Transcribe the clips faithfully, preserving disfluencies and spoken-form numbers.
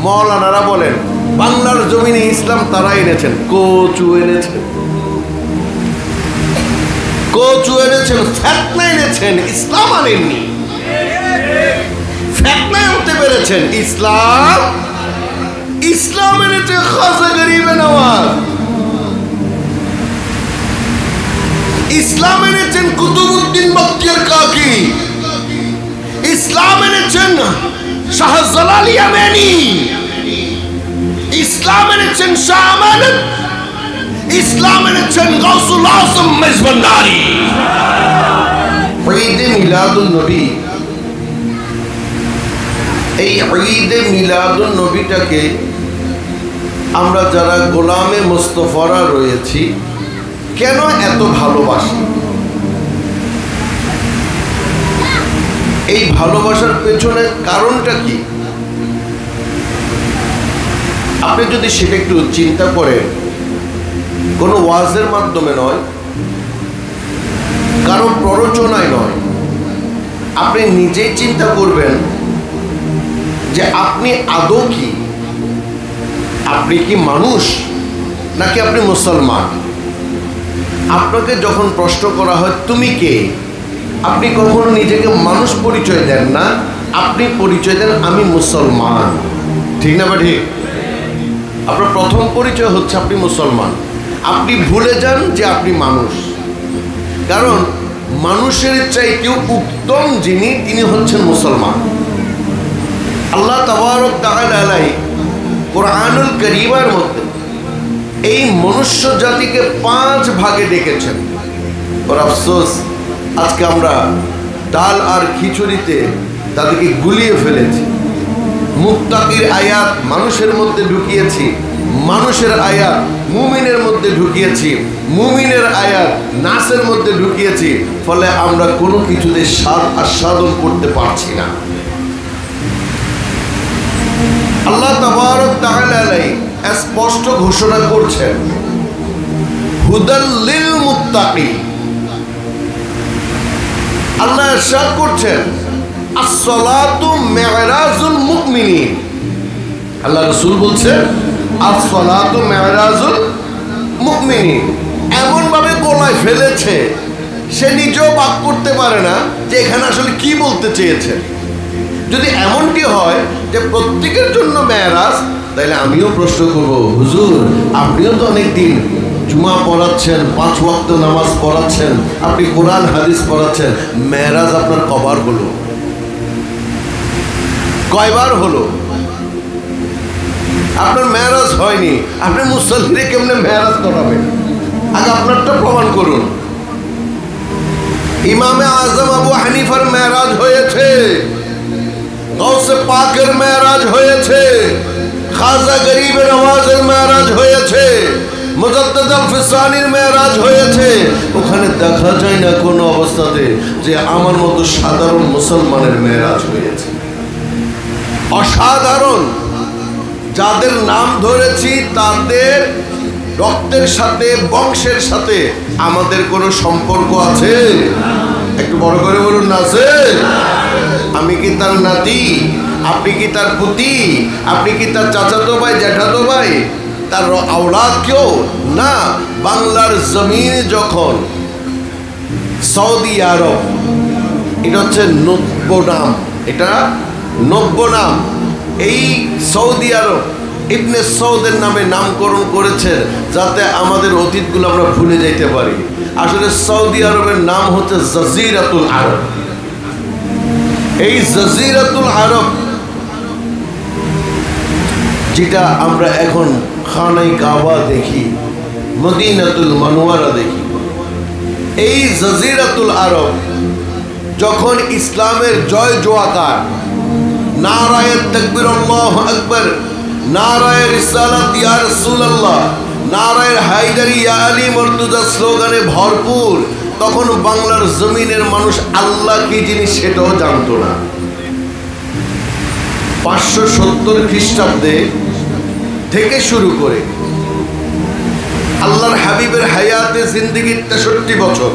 মৌলানারা বলেন বাংলার জমিনে ইসলাম তারা এনেছেন, কচু এনেছেন, কচু এনেছেন, ফেতনা এনেছেন, ইসলাম আনেননি। ফেতনায় হতে পেরেছেন, ইসলাম ইসলাম এনেছে খাজা গরিবে নওয়াজ, ইসলাম এনেছেন কুতুবউদ্দিন বখতিয়ার কাকি, ইসলাম এনেছেন শাহজালাল ইয়ামানি, ইসলাম এনেছেন শাহ আমানত, ইসলাম এনেছেন গাউসুল আজম মেজবান্ডারি। ঈদে মিলাদুন নবী, এই ঈদে মিলাদুন নবীটাকে আমরা যারা গোলামে মুস্তফারা রয়েছি কেন এত ভালোবাসি? এই ভালোবাসার পেছনে কারণটা কি? আপনি যদি সেটা একটু চিন্তা করেন, কোনো ওয়াজের মাধ্যমে নয়, কারো প্ররোচনায় নয়, আপনি নিজেই চিন্তা করবেন যে আপনি আদৌ কি, আপনি কি মানুষ নাকি আপনি মুসলমান? আপনাকে যখন প্রশ্ন করা হয় তুমি কে, আপনি কখনো নিজেকে মানুষ পরিচয় দেন না, আপনি পরিচয় দেন আমি মুসলমান। ঠিক না বা ঠিক? আপনার প্রথম পরিচয় হচ্ছে আপনি মুসলমান। আপনি ভুলে যান যে আপনি মানুষ, কারণ মানুষের চাইতেও উত্তম যিনি, তিনি হচ্ছেন মুসলমান। আল্লাহ তাবারক তাআলা আলাইহি কুরআনুল কারীমের মধ্যে এই মনুষ্য জাতিকে পাঁচ ভাগে ডেকেছেন। ওর আফসোস আজকে আমরা ডাল আর খিচুড়িতে তাদেরকে গুলিয়ে ফেলেছি। মুত্তাকির আয়াত মানুষের মধ্যে ঢুকিয়েছি, মানুষের আয়াত মুমিনের মধ্যে ঢুকিয়েছি, মুমিনের আয়াত নাসের মধ্যে ঢুকিয়েছি, ফলে আমরা কোনো কিছুতে স্বাদ আস্বাদন করতে পারছি না। আল্লাহ তাবারক তাআলা আলাইহি স্পষ্ট ঘোষণা করছেন হুদাল লিল মুত্তাকিন। আল্লাহ ইরশাদ করছেন আস-সালাতু মি'রাজুল মুমিনিন। আল্লাহ রাসূল বলছেন আস-সালাতু মি'রাজুল মুমিনিন। এমন ভাবে গলায় ফেলেছে সে নিজেও বাক করতে পারে না যে এখানে আসলে কি বলতে চেয়েছে। যদি এমনটি হয় যে প্রত্যেকের জন্য মেরাজ, তাহলে আমিও প্রশ্ন করব, হুজুর আপনিও তো অনেকদিন জুমা পড়াচ্ছেন, পাঁচ ওয়াক্ত নামাজ পড়াচ্ছেন, আপনি কোরআন হাদিস পড়াচ্ছেন, মেরাজ আপনার কবার হলো, কয়বার হলো? আপনার মেরাজ হয়নি, আপনি মুসল্লিরে কেমনে মেরাজ করাবেন? আগে আপনারটা প্রমাণ করুন। ইমামে আজম আবু হানিফার মেরাজ হয়েছে, গাউসে পাকের মেরাজ হয়েছে, খাজা গরিবে নওয়াজের মেরাজ হয়েছে, মুজাদ্দিদ আল-ফিসানির মেরাজ হয়েছে। ওখানে দেখা যায় না কোনো অবস্থাতে যে আমার মতো সাধারণ মুসলমানের মেরাজ হয়েছে। অসাধারণ যাদের নাম ধরেছি তাদের রক্তের সাথে, বংশের সাথে আমাদের কোনো সম্পর্ক আছে? একটু বড় করে বলুন না আছে? আমি কি তার নাতি? আপনি কি তার পুতি? আপনি কি তার চাচাতো ভাই, জ্যাঠাতো ভাই, তার আওলাদ কেউ না? বাংলার জমিন যখন সৌদি আরব, এটা হচ্ছে নব্য নাম, এটা নব্য নাম। এই সৌদি আরব ইবনে সৌদের নামে নামকরণ করেছেন যাতে আমাদের অতীতগুলো আমরা ভুলে যাইতে পারি। আসলে সৌদি আরবের নাম হচ্ছে জাজিরাতুল আরব। এই জাজিরাতুল আরব যেটা আমরা এখন খানাই কাবা দেখি, মদিনাতুল মুনাওয়ারা দেখি, এই জাজিরাতুল আরব যখন ইসলামের জয় জোয়াকার, নারায়ে তাকবীর আল্লাহু আকবার, নারায়ে রিসালাত ইয়া রাসূলুল্লাহ, নারায়ে হায়দারি ইয়া আলী মুর্তজা স্লোগানে ভরপুর, তখন বাংলার জমিনের মানুষ আল্লাহ কি জিনিস সেটাও জানতো না। পাঁচশো সত্তর খ্রিস্টাব্দে থেকে শুরু করে আল্লাহর হাবিবের হায়াতে জিন্দেগির তেষট্টি বছর,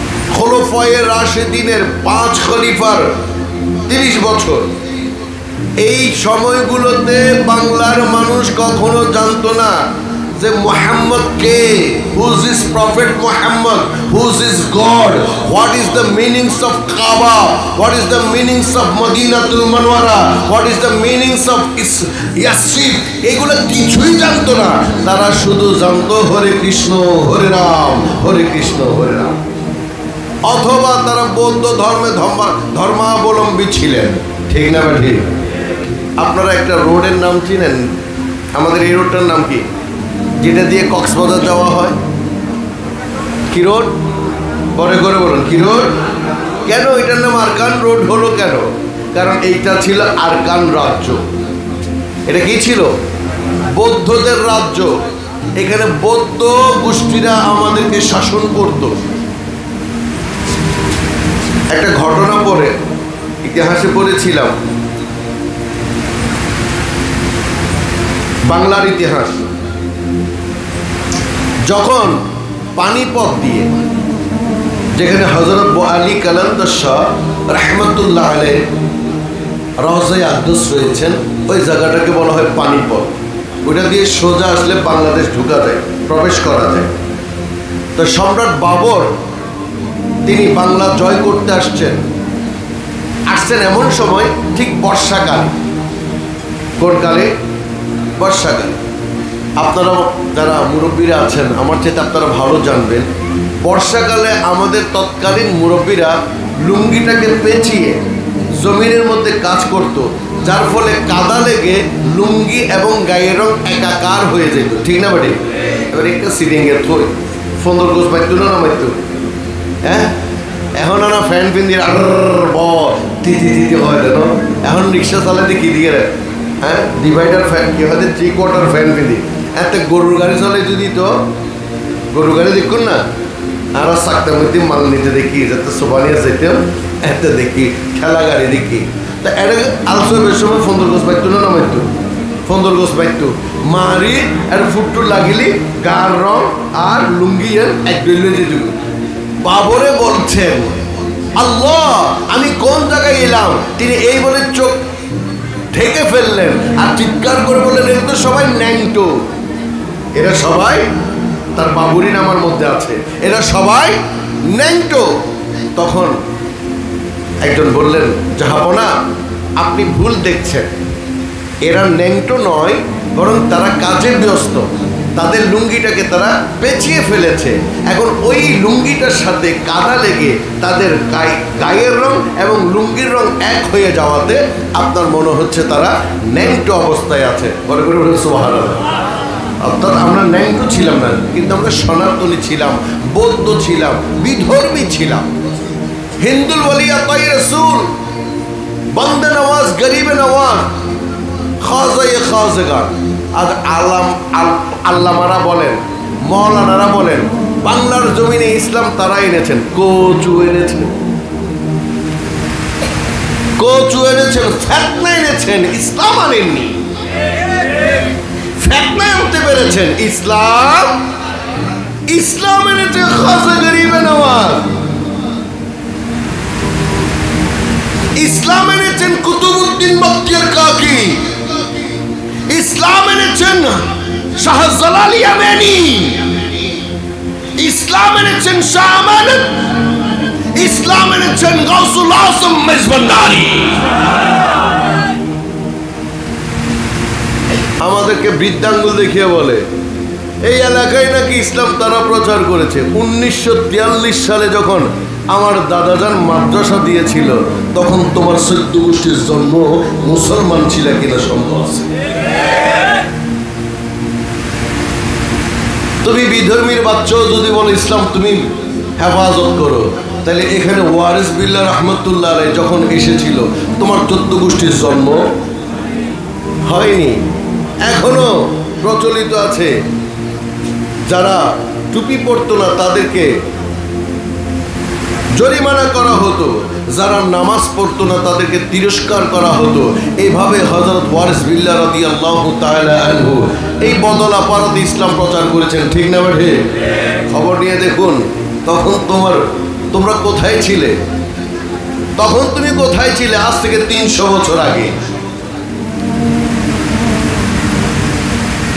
খোলাফায়ে রাশিদিনের পাঁচ খলিফার তিরিশ বছর, এই সময়গুলোতে বাংলার মানুষ কখনো জানতো না যে মুহাম্মদ কে, who is this prophet Muhammad, who is this God, what is the meanings of Kaaba, what is the meanings of Madinatul Munawwara, what is the meanings of Yathrib, এগুলো কিছুই জানতো না। তারা শুধু জানতো হরে কৃষ্ণ হরে রাম, হরে কৃষ্ণ হরে রাম। অথবা তারা বৌদ্ধ ধর্মে ধর্মাবলম্বী ছিলেন, ঠিক না বা ঠিক? আপনারা একটা রোডের নাম চিনেন? আমাদের এই রোডটার নাম কি, যেটা দিয়ে কক্সবাজার যাওয়া হয়? কি রোড? পরে করে বলুন, কি রোড? কেন এটার নাম আরকান রোড হলো কেন? কারণ এইটা ছিল আরকান রাজ্য। এটা কি ছিল? বৌদ্ধদের রাজ্য। এখানে বৌদ্ধ গোষ্ঠীরা আমাদেরকে শাসন করত। একটা ঘটনা পরে ইতিহাসে পড়েছিলাম, বাংলার ইতিহাস। যখন পানিপথ দিয়ে, যেখানে হযরত আলী কালান্দার শাহ রাহমাতুল্লাহ আলাইহি রওজায়ে আকদস রয়েছেন, ওই জায়গাটাকে বলা হয় পানিপথ। ওইটা দিয়ে সোজা আসলে বাংলাদেশ ঢোকা যায়, প্রবেশ করা যায়। তো সম্রাট বাবর তিনি বাংলা জয় করতে আসছেন আসছেন এমন সময়, ঠিক বর্ষাকালে। কোন কালে? বর্ষাকালে। আপনারা যারা মুরব্বীরা আছেন আমার চেয়ে আপনারা ভালো জানবেন, বর্ষাকালে আমাদের তৎকালীন মুরব্বীরা লুঙ্গিটাকে পেঁচিয়ে জমিনের মধ্যে কাজ করত, যার ফলে কাদা লেগে লুঙ্গি এবং গায়ের রং একাকার হয়ে যেত, ঠিক না বাড়ি? এবার একটা সিটিংয়ের থই সুন্দর গোছ পাইতো না নামাইতো, হ্যাঁ? এখন না ফ্যান পিন্দির আর দিদি দিদি হয় না, এখন রিক্সা চালাতে কি দিয়ে রে, হ্যাঁ ডিভাইডার ফ্যান কি হয়, থ্রি কোয়ার্টার ফ্যান পিন্দি। এত গরুর গাড়ি চলে যদি, তো গরুর গাড়ি দেখুন না, আর সাকটার মধ্যে মাল নিতে দেখি, যাতে সোবানিয়া যেতাম এত দেখি, ঠেলা গাড়ি দেখি। তা এটা আলসবের সময় ফন্দর গোছ পাইতো না নামাইতো, ফন্দর গোছ পাইতো মারি আর ফুটটুর লাগিলি গার রং আর লুঙ্গি এক ডইলে যেত। বাবরে বলছেন, আল্লাহ আমি কোন জায়গায় এলাম? তিনি এই বলে চোখ ঢেকে ফেললেন আর চিৎকার করে বললেন, এরা তো সবাই ন্যাংটো, এরা সবাই, তার বাবুরি নামার মধ্যে আছে, এরা সবাই ন্যাংটো। তখন একজন বললেন, জাহাপনা আপনি ভুল দেখছেন, এরা ন্যাংটো নয়, বরং তারা কাজে ব্যস্ত, তাদের লুঙ্গিটাকে তারা পেঁচিয়ে ফেলেছে। এখন ওই লুঙ্গিটার সাথে কাদা লেগে তাদের গায়ের রং এবং লুঙ্গির রং এক হয়ে যাওয়াতে আপনার মনে হচ্ছে তারা ন্যাংটো অবস্থায় আছে। বলে করে বলে সুবহানাল্লাহ। অর্থাৎ আমরা ন্যাংটো ছিলাম না, কিন্তু আমরা সনাতনী ছিলাম, বৌদ্ধ ছিলাম, বিধর্মী ছিলাম। হিন্দুল ওয়ালিয়া তাই রাসূল, বন্দে নওয়াজ গরিবে নওয়াজ, খাজায়ে খাজগান। আজ আল্লাম আল্লামারা বলেন, মৌলানারা বলেন, বাংলার জমিনে ইসলাম তারা এনেছেন, কোচু এনেছেন, কোচু এনেছেন, ফেতনা এনেছেন, ইসলাম আনেননি। ফেতনা আনতে পেরেছেন, ইসলাম ইসলাম এনেছে খাজা গরিবে নওয়াজ, ইসলাম এনেছেন কুতুবউদ্দিন বখতিয়ার কাকি, ইসলাম এনেছেন শাহজালাল ইয়ামানি, ইসলাম এনেছেন শাহ আমানত, ইসলাম এনেছেন গাউসুল আজম মেজবান্ডারি। আমাদেরকে বৃদ্ধাঙ্গুল দেখিয়ে বলে এই এলাকায় নাকি ইসলাম তারা প্রচার করেছে। উনিশশো তিয়াল্লিশ সালে যখন আমার দাদাজান মাদ্রাসা দিয়েছিল, তখন তোমার চোদ্দ গোষ্ঠীর জন্ম, মুসলমান ছিল কিনা সম্ভব আছে? তুমি বিধর্মীর বাচ্চাও যদি বলো ইসলাম তুমি হেফাজত করো, তাহলে এখানে ওয়ারিস বিল্লাহ রহমতুল্লাহ আলাইহি যখন এসেছিল, তোমার চোদ্দ গোষ্ঠীর জন্ম হয়নি। এখনো প্রচলিত আছে, যারা টুপি পরতো না তাদেরকে জরিমানা করা হতো, যারা নামাজ পড়তো না তাদেরকে তিরস্কার করা হতো। এইভাবে হযরত ওয়ারিস বিল্লাহ রাদিয়াল্লাহু তাআলা আনহু এই বদলা পারতে ইসলাম প্রচার করেছেন, ঠিক না বেঠে? খবর নিয়ে দেখুন, তখন তোমার তোমরা কোথায় ছিলে? তখন তুমি কোথায় ছিলে? আজ থেকে তিনশো বছর আগে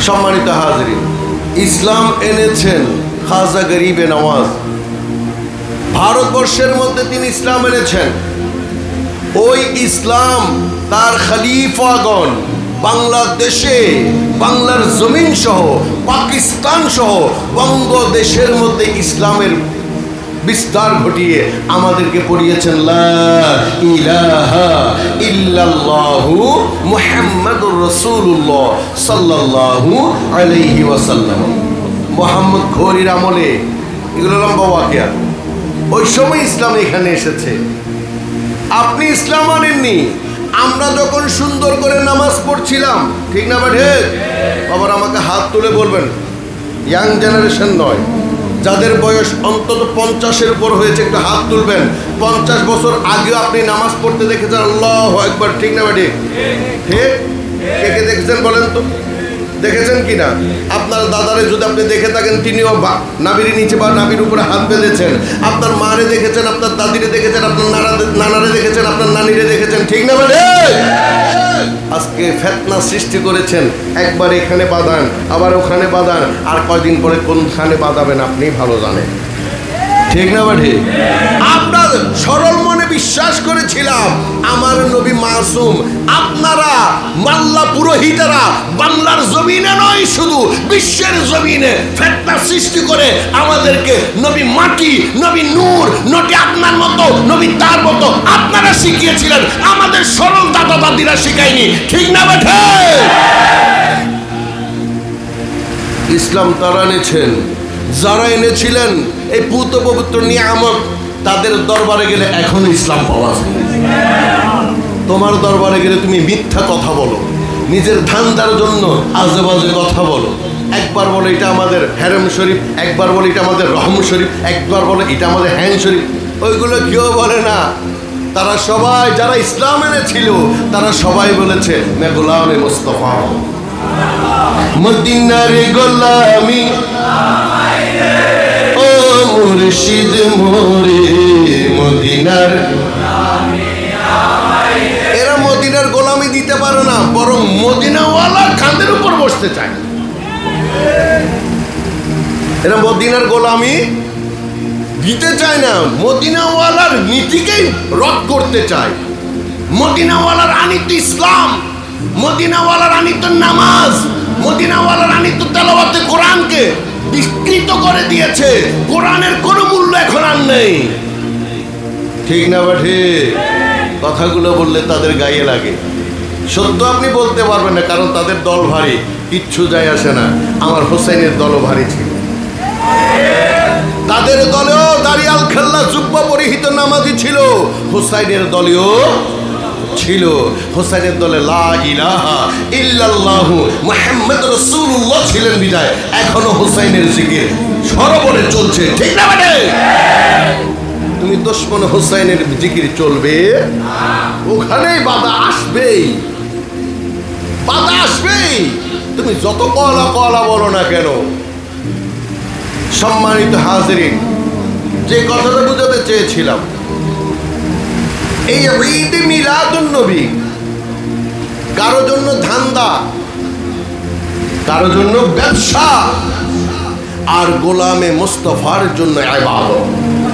সম্মানিত হাজরিন, ইসলাম এনেছেন খাজা গরিবে নওয়াজ। ভারতবর্ষের মধ্যে তিনি ইসলাম এনেছেন। ওই ইসলাম তার খলিফাগণ বাংলাদেশে, বাংলার জমিন সহ, পাকিস্তান সহ বঙ্গদেশের মধ্যে ইসলামের বিস্তার ঘটিয়ে আমাদেরকে পড়িয়েছেন লা ইলাহা ইল্লাল্লাহু মুহাম্মাদুর রাসূলুল্লাহ সাল্লাল্লাহু আলাইহি ওয়াসাল্লাম। মুহাম্মদ ঘোরির আমলে এগুলো লম্বা ওয়াকিয়া। ওই সময় ইসলাম এখানে এসেছে। আপনি ইসলাম আনেননি। আমরা যখন সুন্দর করে নামাজ পড়ছিলাম, ঠিক না বাঠে? আবার আমাকে হাত তুলে বলবেন, ইয়াং জেনারেশন নয়, যাদের বয়স অন্তত পঞ্চাশের উপর হয়েছে একটু হাত তুলবেন। পঞ্চাশ বছর আগেও আপনি নামাজ পড়তে দেখেছেন? আল্লাহু আকবার, ঠিক না বাঠে? ঠিক? কে কে দেখেছেন বলেন তো? দেখেছেন কি না? আপনার দাদারে যদি আপনি দেখে থাকেন, তিনিও নাবির নিচে বা নাবির উপরে হাত বেঁধেছেন। আপনার মারে দেখেছেন, আপনার দাদিরে দেখেছেন, আপনার নানা নানারে দেখেছেন, আপনার নানিরে দেখেছেন, ঠিক না বাঠে? আজকে ফেতনা সৃষ্টি করেছেন। একবার এখানে বাঁধান, আবার ওখানে বাঁধান, আর কয়দিন পরে কোনখানে বাঁধাবেন আপনি ভালো জানেন, ঠিক না বাঠে? আমরা সরল মনে বিশ্বাস করেছিলাম আমার নবী মাসুম। আপনারা মাল্লা পুরোহিতেরা বাংলার জমিনে নয়, শুধু বিশ্বের জমিনে ফেতনা সৃষ্টি করে আমাদেরকে নবী মাটি, নবী নূর, নবী আপনার মতো, নবী তার মতো আপনারা শিখিয়েছিলেন। আমাদের সরল দাদা দাদিরা শিখায়নি, ঠিক না বাঠে? ইসলাম তারা এনেছেন যারা এনেছিলেন এই পুত পবিত্র নিয়ামত। তাদের দরবারে গেলে এখন ইসলাম পাওয়া যায়। তোমার দরবারে গেলে তুমি মিথ্যা কথা বলো, নিজের ধান্দার জন্য আজে বাজে কথা বলো। একবার বলে এটা আমাদের হেরেম শরীফ, একবার বলে এটা আমাদের রহম শরীফ, একবার বলে এটা আমাদের হ্যান শরীফ। ওইগুলো কেউ বলে না। তারা সবাই যারা ইসলাম এনেছিল তারা সবাই বলেছে মে গোলামে মুস্তাফা, মদিনার গোলামি, ও মুর্শিদ মোরে মদিনার। এরা মদিনার গোলামি দিতে পারে না, বরং মদিনাওয়ালার কাঁধের উপর বসতে চায়। এরা মদিনার গোলামি দিতে চায় না, মদিনাওয়ালার নীতিকেই রদ করতে চায়। মদিনাওয়ালার আনিত ইসলাম, মদিনাওয়ালার আনিত নামাজ, মদিনাওয়ালার আনিত তেলাওয়াতে কোরআনকে বিকৃত করে দিয়েছে। কোরআনের কোনো মূল্য এখন আর নেই, ঠিক না বাঠে? কথাগুলো বললে তাদের গায়ে লাগে। সত্য আপনি বলতে পারবেন না, কারণ তাদের দল ভারী, কিচ্ছু যায় আসে না। আমার হোসেনের দলও ভারী ছিল। তাদের দলেও দাড়িয়াল খেল্লা জুব্বা পরিহিত নামাজি ছিল, হোসাইনের দলেও ছিল। হোসাইনের দলে লা ইলাহা ইল্লাল্লাহু মুহাম্মাদুর রাসূলুল্লাহ ছিলেন বিদায় এখনো হোসাইনের জিকির সরবরে চলছে, ঠিক না বাটে? তুমি দুশমন হোসাইনের জিকির চলবে, ওখানেই বাধা আসবেই, বাধা আসবেই। তুমি যত কলা কলা বলো না কেন। সম্মানিত হাজিরিন, যে কথাটা বুঝাতে চেয়েছিলাম, এই ঈদ মিলাদুন নবী কারো জন্য ধান্দা, কারো জন্য ব্যবসা, আর গোলামে মুস্তাফার জন্য ইবাদত।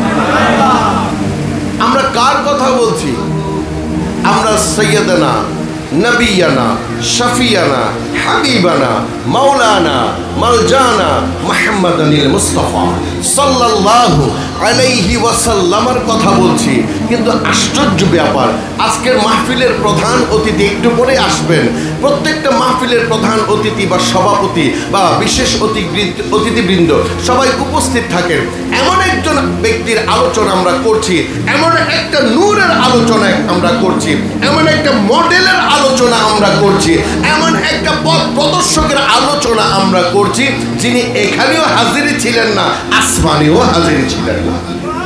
আমরা কার কথা বলছি? আমরা সৈয়দনা, নবিয়ানা, শফিয়ানা, হাবিবানা, মাওলানা, মালজানা মুহাম্মদ আনিল মুস্তাফা সাল্লাল্লাহু আলাইহি ওয়াসাল্লামের কথা বলছি। কিন্তু আশ্চর্য ব্যাপার, আজকের মাহফিলের প্রধান অতিথি একটু পরে আসবেন। প্রত্যেকটা মাহফিলের প্রধান অতিথি বা সভাপতি বা বিশেষ অতিথিবৃন্দ সবাই উপস্থিত থাকেন। এমন একজন ব্যক্তির আলোচনা আমরা করছি, এমন একটা নূরের আলোচনা আমরা করছি, এমন একটা মডেলের আলোচনা আমরা করছি, এমন একটা পথ প্রদর্শকের আলোচনা আমরা করছি, যিনি এখানেও হাজির ছিলেন না, আসমানেও হাজির ছিলেন না।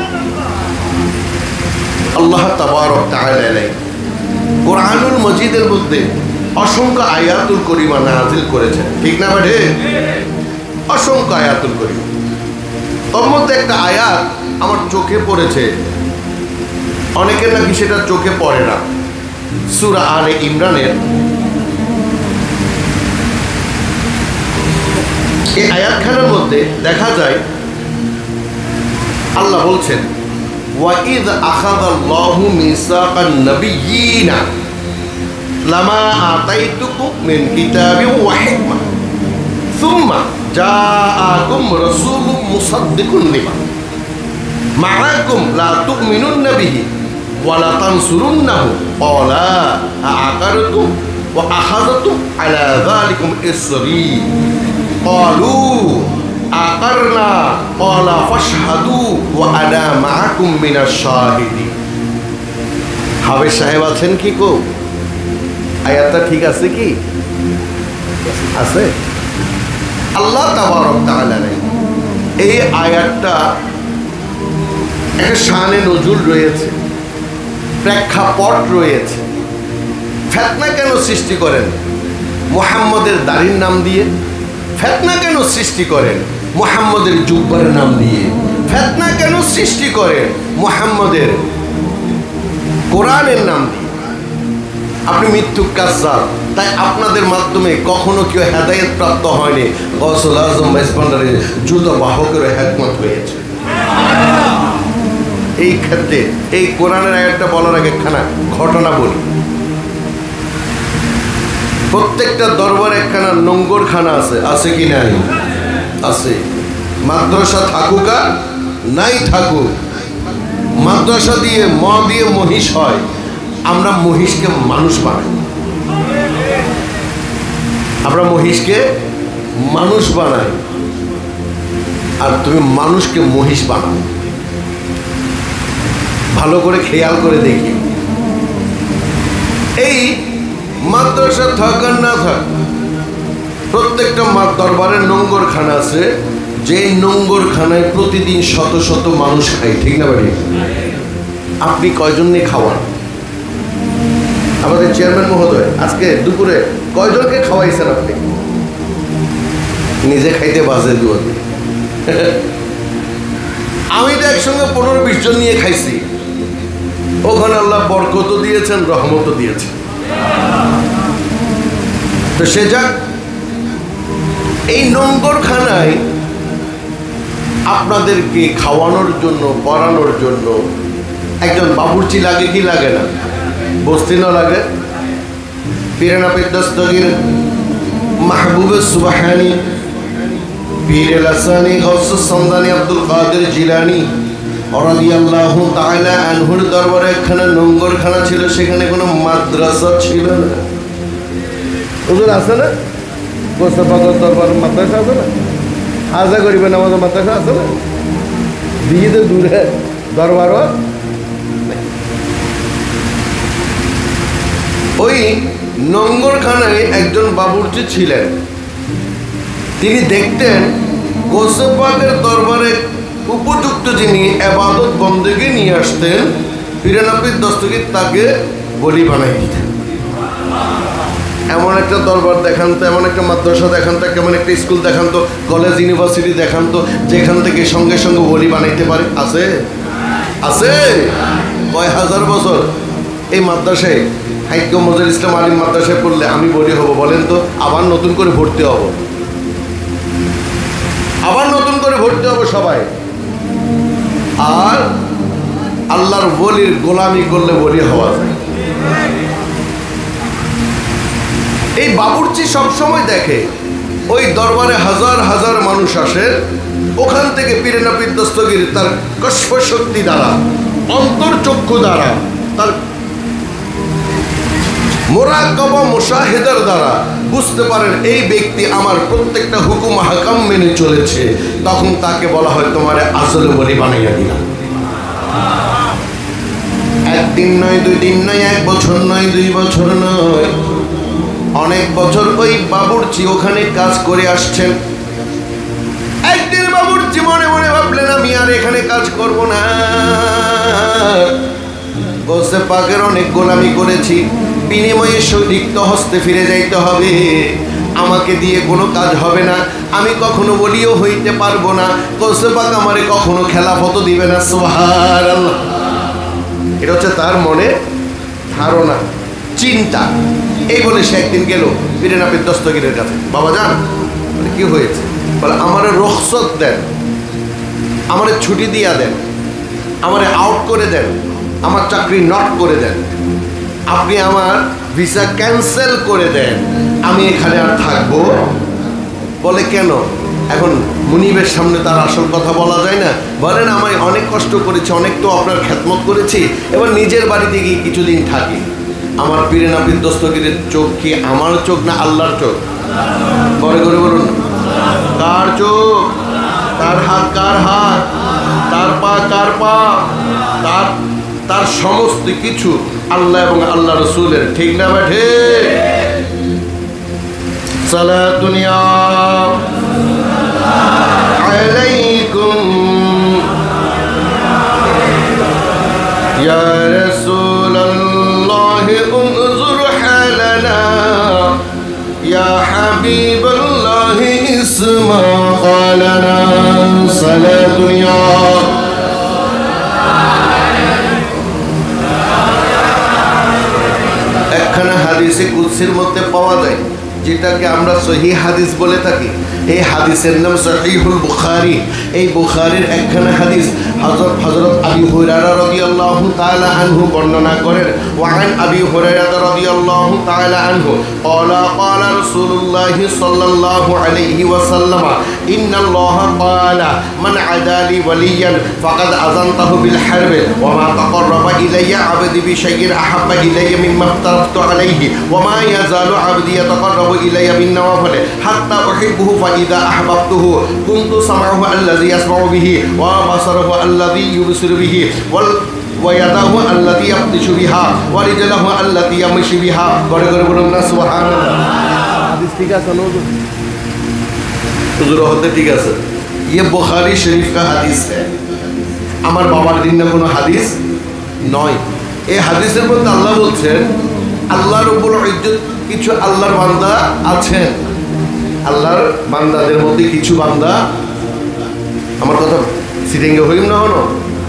আল্লাহ তাবারক তাআলা কোরআনুল মজিদের মধ্যে অসংখ্য আয়াতুল করিমা নাযিল করেছেন, ঠিক না বাটে? অসংখ্য আয়াতুল করিমা। তার মধ্যে একটা আয়াত আমার চোখে পড়েছে, অনেকের নাকি সেটা চোখে পড়ে না। সূরা আলে ইমরানের এই আয়াতখানার মধ্যে দেখা যায় আল্লাহ বলছেন ওয়াইদ আখাযাল্লাহু মিসাকান নাবিয়্যিনা লামা আতাইতুকুম মিন কিতাবিন ওয়া হিকমা সুম্মা জাআকুম রাসূলুম মুসাদ্দিকুন লিমা মা'আকুম লা তু'মিনুন্না বিহি ওয়া লা তানসুরুন্নাহু ক্বালা আ'আকারতুম ওয়া আখাযাতুম আলা যালিকুম ইসরি ক্বালু আকারনা ক্বালা ফাশহাদু ওয়া আনা মা'আকুম মিনাশ শাহিদিন। হাফেজ সাহেব আছেন কি কো? আয়াতটা ঠিক আছে কি? আছে। আল্লাহ তাবারক তাআলা এই আয়াতটা একটা শানে নজুল রয়েছে, প্রেক্ষাপট রয়েছে। ফিতনা কেন সৃষ্টি করেন? মুহাম্মদের দাড়ির নাম দিয়ে। ফিতনা কেন সৃষ্টি করেন? মুহাম্মদের জুব্বার নাম দিয়ে। ফিতনা কেন সৃষ্টি করেন? মুহাম্মদের কোরআনের নাম দিয়ে। আপনি মৃত্যু কাজ্জাব, তাই আপনাদের মাধ্যমে কখনো কেউ হেদায়েত প্রাপ্ত হয়নি। গৌসুল আজম মেজবান্ডারের জুতো বাহকের হিকমত হয়েছে। এই ক্ষেত্রে এই কোরআনের আয়াতটা বলার আগে একখানা ঘটনা বলি। প্রত্যেকটা দরবারে একখানা নোংর খানা আছে, আছে কি নাই? আছে। মাদ্রাসা থাকুক আর নাই থাকুক, মাদ্রাসা দিয়ে ম দিয়ে মহিষ হয়, আমরা মহিষকে মানুষ বানাই। আমরা মহিষকে মানুষ বানাই আর তুমি মানুষকে মহিষ বানাও। ভালো করে খেয়াল করে দেখি, এই মাদ্রাসা থাক আর না থাক, প্রত্যেকটা দরবারের নোংর খানা আছে, যে নোংর খানায় প্রতিদিন শত শত মানুষ খায়, ঠিক না বাড়ি? আপনি কয়জন নিয়ে খাওয়ান? আমাদের চেয়ারম্যান মহোদয় আজকে দুপুরে কয়জনকে খাওয়াইছেন আপনি? নিজে খাইতে বাজে দুয়া। আমি তো একসঙ্গে পনেরো বিশ জন নিয়ে খাইছি। ওখানে আল্লাহ বরকত দিয়েছেন, রহমত দিয়েছেন। তো সে যাক, এই নোংর খানায় আপনাদেরকে খাওয়ানোর জন্য, পড়ানোর জন্য একজন বাবুর্চি লাগে কি লাগে না? বস্তি না লাগে? পীরে পীর দস্তগীর মাহবুবে সুবহানি, পীরে লাসানি গৌসুস সামদানি আব্দুল কাদের জিলানি রাদিয়াল্লাহু তাআলা আনহুর দরবারে একখানা নোংর খানা ছিল, সেখানে কোনো মাদ্রাসা ছিল না। হুজুর আছে না? গোসাবাগর দরবার মাদ্রাসা আছে না? আজা করিবেন আমাদের মাদ্রাসা আছে না? দিকে দূরে দরবারও। ওই নোংরখানায় একজন বাবুর্চি ছিলেন। তিনি দেখতেন গোসাবাগের দরবারে উপযুক্ত যিনি ইবাদত বন্দেগী নিয়ে আসতেন, পীরে পীর দস্তগীর তাকে বলি বানাই দিতেন। এমন একটা দরবার দেখান তো, এমন একটা মাদ্রাসা দেখান তো, কেমন একটা স্কুল দেখান তো, কলেজ ইউনিভার্সিটি দেখান তো, যেখান থেকে সঙ্গে সঙ্গে বলি বানাইতে পারে। আছে? আছে? কয় হাজার বছর এই মাদ্রাসায় হাইক মজুর ইসলাম আলিম মাদ্রাসায় পড়লে আমি বলি হব? বলেন তো। আবার নতুন করে ভর্তি হব, আবার নতুন করে ভর্তি হব সবাই। আর আল্লাহর বলির গোলামি করলে বলি হওয়া যায়। এই বাবুর্চি সবসময় দেখে ওই দরবারে হাজার হাজার মানুষ আসে, ওখান থেকে পীরে পীর দস্তগীর তার কষ্প শক্তি দ্বারা, অন্তর্চক্ষু দ্বারা, তার মোরাকাবা মুশাহিদার দ্বারা বুঝতে পারেন এই ব্যক্তি আমার প্রত্যেকটা হুকুম হাকাম মেনে চলেছে। তখন তাকে বলা হয় তোমারে আসলে বলি বানাইয়া দিলাম। একদিন নয়, দুই দিন নয়, এক বছর নয়, দুই বছর নয়, অনেক বছর ওই বাবুর্চি ওখানে কাজ করে আসছেন। একদিন বাবুর্চি মনে মনে ভাবলেন আমি আর এখানে কাজ করব না, গোসে পাকের অনেক গোলামি করেছি, বিনিময়ে সরিক্ত হস্তে ফিরে যাইতে হবে। আমাকে দিয়ে কোনো কাজ হবে না, আমি কখনো বলিও হইতে পারবো না, গোসে পাক আমারে কখনো খেলাফত দিবে না। সুবহানাল্লাহ। এটা হচ্ছে তার মনে ধারণা, চিন্তা। এই বলে সে একদিন গেল পীরে পীর দস্তগীরের কাছে। বাবা জান, কি হয়েছে? বলে আমারে রুখসত দেন, আমারে ছুটি দিয়া দেন, আমারে আউট করে দেন, আমার চাকরি নট করে দেন, আপনি আমার ভিসা ক্যান্সেল করে দেন, আমি এখানে আর থাকবো। বলে কেন? এখন মুনিবের সামনে তার আসল কথা বলা যায় না। বলেন আমি অনেক কষ্ট করেছি, অনেক তো আপনার খেদমত করেছি, এবার নিজের বাড়িতে গিয়ে কিছুদিন থাকি। আমার পীরে নাপির দস্তগীরের চোখ কি আমার চোখ না আল্লাহর চোখ? করে করে বলুন, কার চোখ? তার হাত কার হাত? তার পা কার পা? তার তার সমস্ত কিছু আল্লাহ এবং আল্লাহ রসুলের, ঠিক না বেঠে? সালাতুন ইয়া আলাইকুম ইয়া রাসূলুল্লাহ উনজুর হালানা ইয়া হাবিবাল্লাহ ইসমা ক্বালানা সালাতুন ইয়া একখানা হাদিসে কুদসির মধ্যে পাওয়া যায় যেটাকে আমরা সহিহ হাদিস বলে থাকি। এই হাদিসের নাম সহিহুল বুখারী। এই বুখারীর একখানা হাদিস হযরত হযরত আবু হুরায়রা রাদিয়াল্লাহু তাআলা আনহু বর্ণনা করেন। ওয়ান আবি হুরায়রা রাদিয়াল্লাহু তাআলা আনহু ক্বালা ক্বালা রাসূলুল্লাহ সাল্লাল্লাহু আলাইহি ওয়াসাল্লাম ইন্নাল্লাহা ক্বালা মান আদালি ওয়ালিয়ান ফাকাদ আযানতাহু বিল হারব ওয়া মা তাকাররাবা ইলাইয়া আবদি বিশাইইন আহাব্বা ইলাইয়া মিম্মা ইফতারাতু আলাইহি ওয়া মা ইয়াজালু আবদি ইয়াতাকাররাবু ইলাইয়া বিন নওয়াফিল হাত্তা উহিব্বুহু ফাইদা আহবাবতুহু কুনতু সামাউহু আল্লাযী ইয়াসমাউ বিহি ওয়া বাসারুহু আল্লাযী ইউবসিরু বিহি ওয়াল ওয়া ইয়াদাহু আল্লাযী ইয়াবতিশু বিহা ওয়া রিজলুহু আল্লাতী ইয়ামশি বিহা। করে করে বলুন না সুবহানাল্লাহ। হাদিস ঠিক আছে না হুজুর? হুজুর হতে ঠিক আছে। ये बुखारी शरीफ का হাদিস है, আমার বাবার দিন না কোনো হাদিস নয়। এই হাদিসের মধ্যে আল্লাহ বলছেন আল্লাহ রব্বুল ইজ্জত কিছু আল্লাহর বান্দা আছেন, আল্লাহর বান্দাদের মধ্যে কিছু বান্দা, আমার কথা সিটিংয়ে হইম না হলো,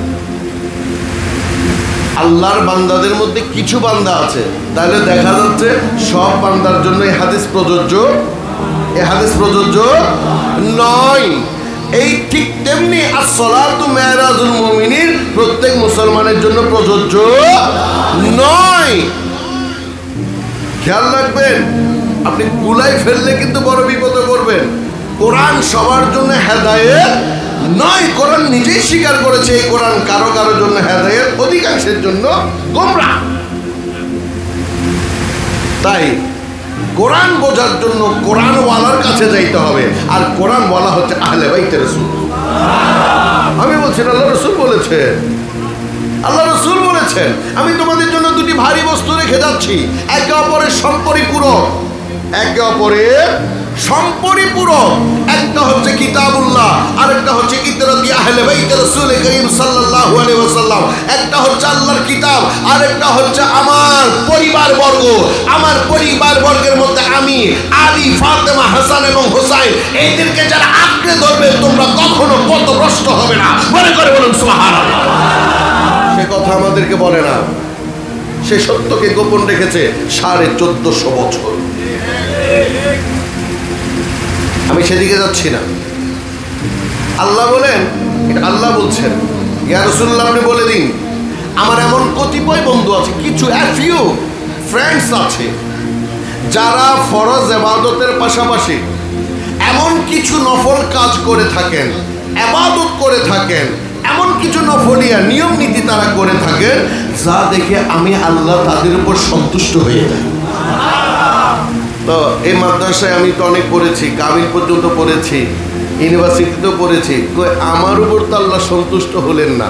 আল্লাহর বান্দাদের মধ্যে কিছু বান্দা আছে। তাহলে দেখা যাচ্ছে সব বান্দার জন্য এই হাদিস প্রযোজ্য, এই হাদিস প্রযোজ্য নয়। এই ঠিক তেমনি আসসালাতু মেরাজুল মুমিনিন প্রত্যেক মুসলমানের জন্য প্রযোজ্য নয়। খেয়াল রাখবেন, আপনি গুলাই ফেললে কিন্তু বড় বিপদে পড়বেন। কোরআন সবার জন্য হেদায়েত নয়, কোরআন নিজেই স্বীকার করেছে এই কোরআন কারো কারো জন্য হেদায়েত, অধিকাংশের জন্য গোমরাহ। তাই কোরআন বোঝার জন্য কোরআন ওয়ালার কাছে যাইতে হবে, আর কোরআন ওয়ালা হচ্ছে আহলে বাইতে রাসূল। আমি বলছি আল্লাহ রাসূল বলেছেন, আল্লাহ রাসূল বলেছেন আমি তোমাদের জন্য দুটি ভারী বস্তু রেখে যাচ্ছি, একে অপরের সম্পরিপূরক, একে অপরের সম্পরিপূরক। একটা হচ্ছে কিতাবুল্লাহ, আরেকটা হচ্ছে ইতরাতি আহলে বাইতে রাসূল করিম সাল্লাল্লাহু আলাইহি ওয়াসাল্লাম। একটা হচ্ছে আল্লাহর কিতাব, আরেকটা হচ্ছে আমার পরিবার বর্গ। আমার পরিবার বর্গের মধ্যে আমি, আলী, ফাতেমা, হাসান এবং হুসাইন, এদেরকে যারা আঁকড়ে ধরবে তোমরা কখনো পথভ্রষ্ট হবে না। মনে করে বলুন সুবহানাল্লাহ। সে কথা আমাদেরকে বলে না, সে সত্যকে গোপন রেখেছে সাড়ে চোদ্দশো বছর। আমি সেদিকে যাচ্ছি না। আল্লাহ বলেন, এটা আল্লাহ বলছেন, ইয়া রাসূলুল্লাহ আপনি বলে দিন আমার এমন কতিপয় বন্ধু আছে, কিছু ফিউ ফ্রেন্ডস আছে যারা ফরজ ইবাদতের পাশাপাশি এমন কিছু নফল কাজ করে থাকেন, ইবাদত করে থাকেন, এমন কিছু নফলিয়া নিয়ম নীতি তারা করে থাকেন যা দেখে আমি আল্লাহ তাদের উপর সন্তুষ্ট হয়ে যাই। তো এই মাদ্রাসায় আমি তো অনেক পড়েছি, কামিল পর্যন্ত পড়েছি, ইউনিভার্সিটিতেও পড়েছি, আমার উপর তো আল্লাহ সন্তুষ্ট হলেন না।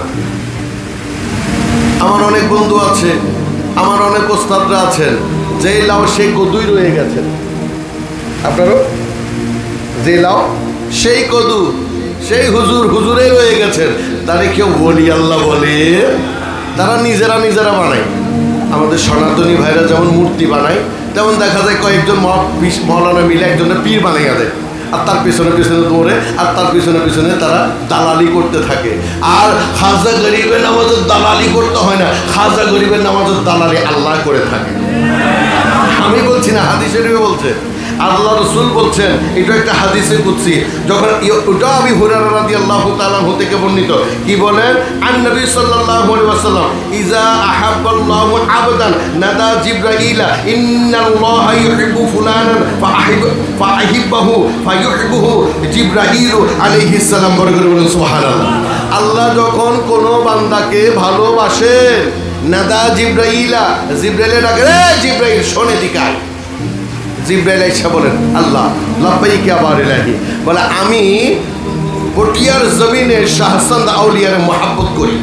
আমার অনেক বন্ধু আছে, আমার অনেক ওস্তাদরা আছেন, যে লাও সেই কদুই রয়ে গেছেন। আপনারও যে লাও সেই কদু, সেই হুজুর হুজুরে রয়ে গেছেন। তারে কেউ বলি আল্লাহ বলে, তারা নিজেরা নিজেরা বানায়। আমাদের সনাতনী ভাইরা যেমন মূর্তি বানায়, তেমন দেখা যায় কয়েকজন মৌলানা মিলে একজনের পীর বানিয়ে দেয়, আর তার পিছনে পিছনে দৌড়ে, আর তার পিছনে পিছনে তারা দালালি করতে থাকে। আর খাজা গরিবের নামাজের দালালি করতে হয় না, খাজা গরিবের নামাজের দালালি আল্লাহ করে থাকে। আমি বলছি না, হাদিস শরীফে বলছে আল্লাহ রাসূল বলছেন, এটা একটা হাদিসে কুদসি, যখন ওটা আবু হুরায়রা রাদিয়াল্লাহু তাআলা আনহু থেকে বর্ণিত, কি বলেন? আন নবী সাল্লাল্লাহু আলাইহি ওয়াসাল্লাম ইজা আহাব্বাল্লাহু আবদান নাদা জিবরাইলা ইন্নাল্লাহা ইউহিব্বু ফুলানান ফাআহিব ফাআহিব্বাহু ফায়ুহিব্বুহু জিবরাইল আলাইহিস সালাম। বড় করে বলেন সুবহানাল্লাহ। আল্লাহ যখন কোনো বান্দাকে ভালোবাসেন, নাদা জিবরাইলা, জিবরাইলে ডাকে, রে জিবরাইল শোনে দিকায়। জিবরাইল এসে বলেন, আল্লাহ লাব্বাইক ইয়া বার ইলাহি, বলে আমি পটিয়ার জমিনে শাহসান্দ আউলিয়ার মহাব্বত করি।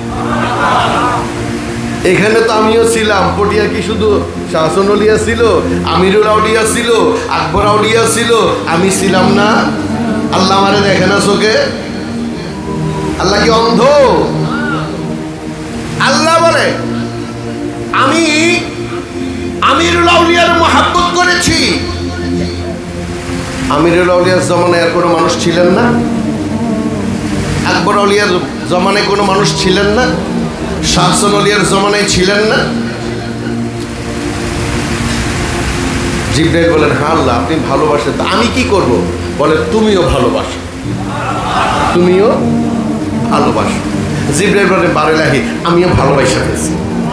এখানে তো আমিও ছিলাম। পটিয়া কি শুধু শাহসান আউলিয়া ছিল, আমিরুল আউলিয়া ছিল, আকবর আউলিয়া ছিল, আমি ছিলাম না? আল্লাহ আমারে দেখে না চোখে? আল্লাহ কি অন্ধ? আল্লাহ বলে আমি আমিরুল আউলিয়ার মহাব্বত করেছি। আমিরুল আউলিয়ার জমানায় আর কোনো মানুষ ছিলেন না? আকবর আউলিয়ার জমানায় কোনো মানুষ ছিলেন না? শাহসান আউলিয়ার জমানায় ছিলেন না? জিবরাইল বলেন, হ্যাঁ আল্লাহ আপনি ভালোবাসেন, আমি কি করব? বলে তুমিও ভালোবাসো, তুমিও ভালোবাসো। জিবরাইল বলেন, বারেলাহি আমিও ভালোবাসা গেছি।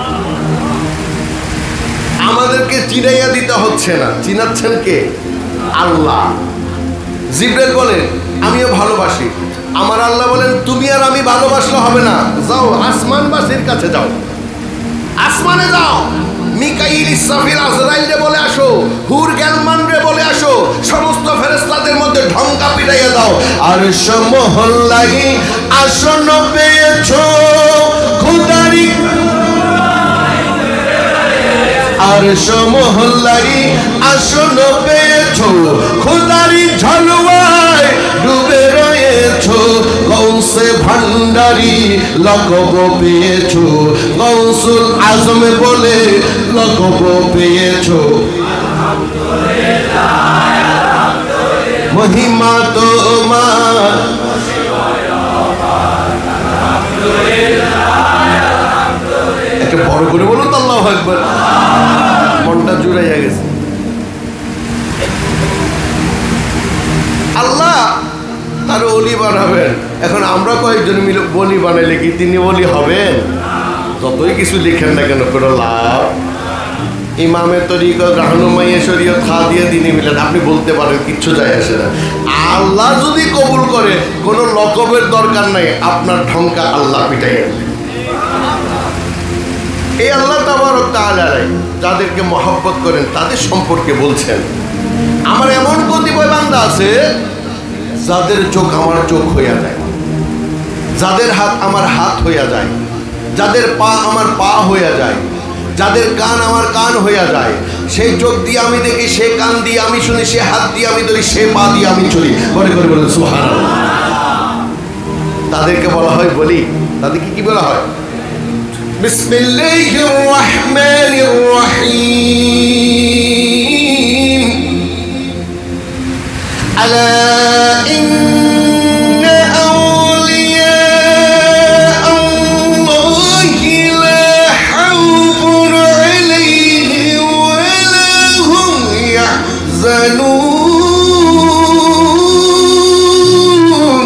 আমাদেরকে চিনাইয়া দিতে হচ্ছে না, চিনাচ্ছেন কে? আল্লাহ। জিবরাইল বলেন আমিও ভালোবাসি। আমার আল্লাহ বলেন তুমি আর আমি ভালোবাসলে হবে না, যাও আসমানবাসীর কাছে যাও, আসমানে যাও, মিকাইল, ইসরাফিল, আজরাইল রে বলে আসো, হুর গ্যালমান রে বলে আসো, সমস্ত ফেরেশতাদের মধ্যে ঢঙ্কা পিটাইয়া দাও, আর সমহল্লাই আসন পেয়েছো খোদারি, আর সমহল্লাই আসন পেয়েছো খোদারি ঝলওয়ায় ডুবে রয়েছো, গৌসে ভান্ডারি লকব পেয়েছো, গৌসুল আজম বলে লকব পেয়েছো। মহিমা তোমার একটা বড় করে বলো তো আল্লাহু আকবার, মনটা জুড়াইয়া গেছে। আল্লাহ তার ওলি বানাবেন। এখন আমরা কয়েকজন মিলে বলি বানাইলে কি তিনি ওলি হবেন? যতই কিছু লিখেন না কেন কোনো লাভ। ইমামের তরিকত, রাহনুমাইয়ে শরীয়ত, খাদিয়া দিনী মিলেন, আপনি বলতে পারেন, কিচ্ছু যায় আসে না। আল্লাহ যদি কবুল করে, কোনো লকবের দরকার নাই, আপনার ঢঙ্কা আল্লাহ পিটাইয়া। এই আল্লাহ তাবারক তাআলা যাদেরকে মহব্বত করেন তাদের সম্পর্কে বলছেন, আমার এমন কতিপয় বান্দা আছে যাদের চোখ আমার চোখ হইয়া যায়, যাদের হাত আমার হাত হইয়া যায়, যাদের পা আমার পা হইয়া যায়, যাদের কান আমার কান হইয়া যায়। সেই চোখ দিয়ে আমি দেখি, সে কান দিয়ে আমি শুনি, সে হাত দিয়ে আমি ধরি, সে পা দিয়ে আমি চলি। মনে করে বলেন সুবহানাল্লাহ। তাদেরকে বলা হয় বলি। তাদেরকে কি বলা হয়? বিসমিল্লাহির রহমানির রহিম। আলা ইন্না আউলিয়া আল্লাহি লা খাউফুন আলাইহিম ওয়া লা হুম ইয়াহজানুন।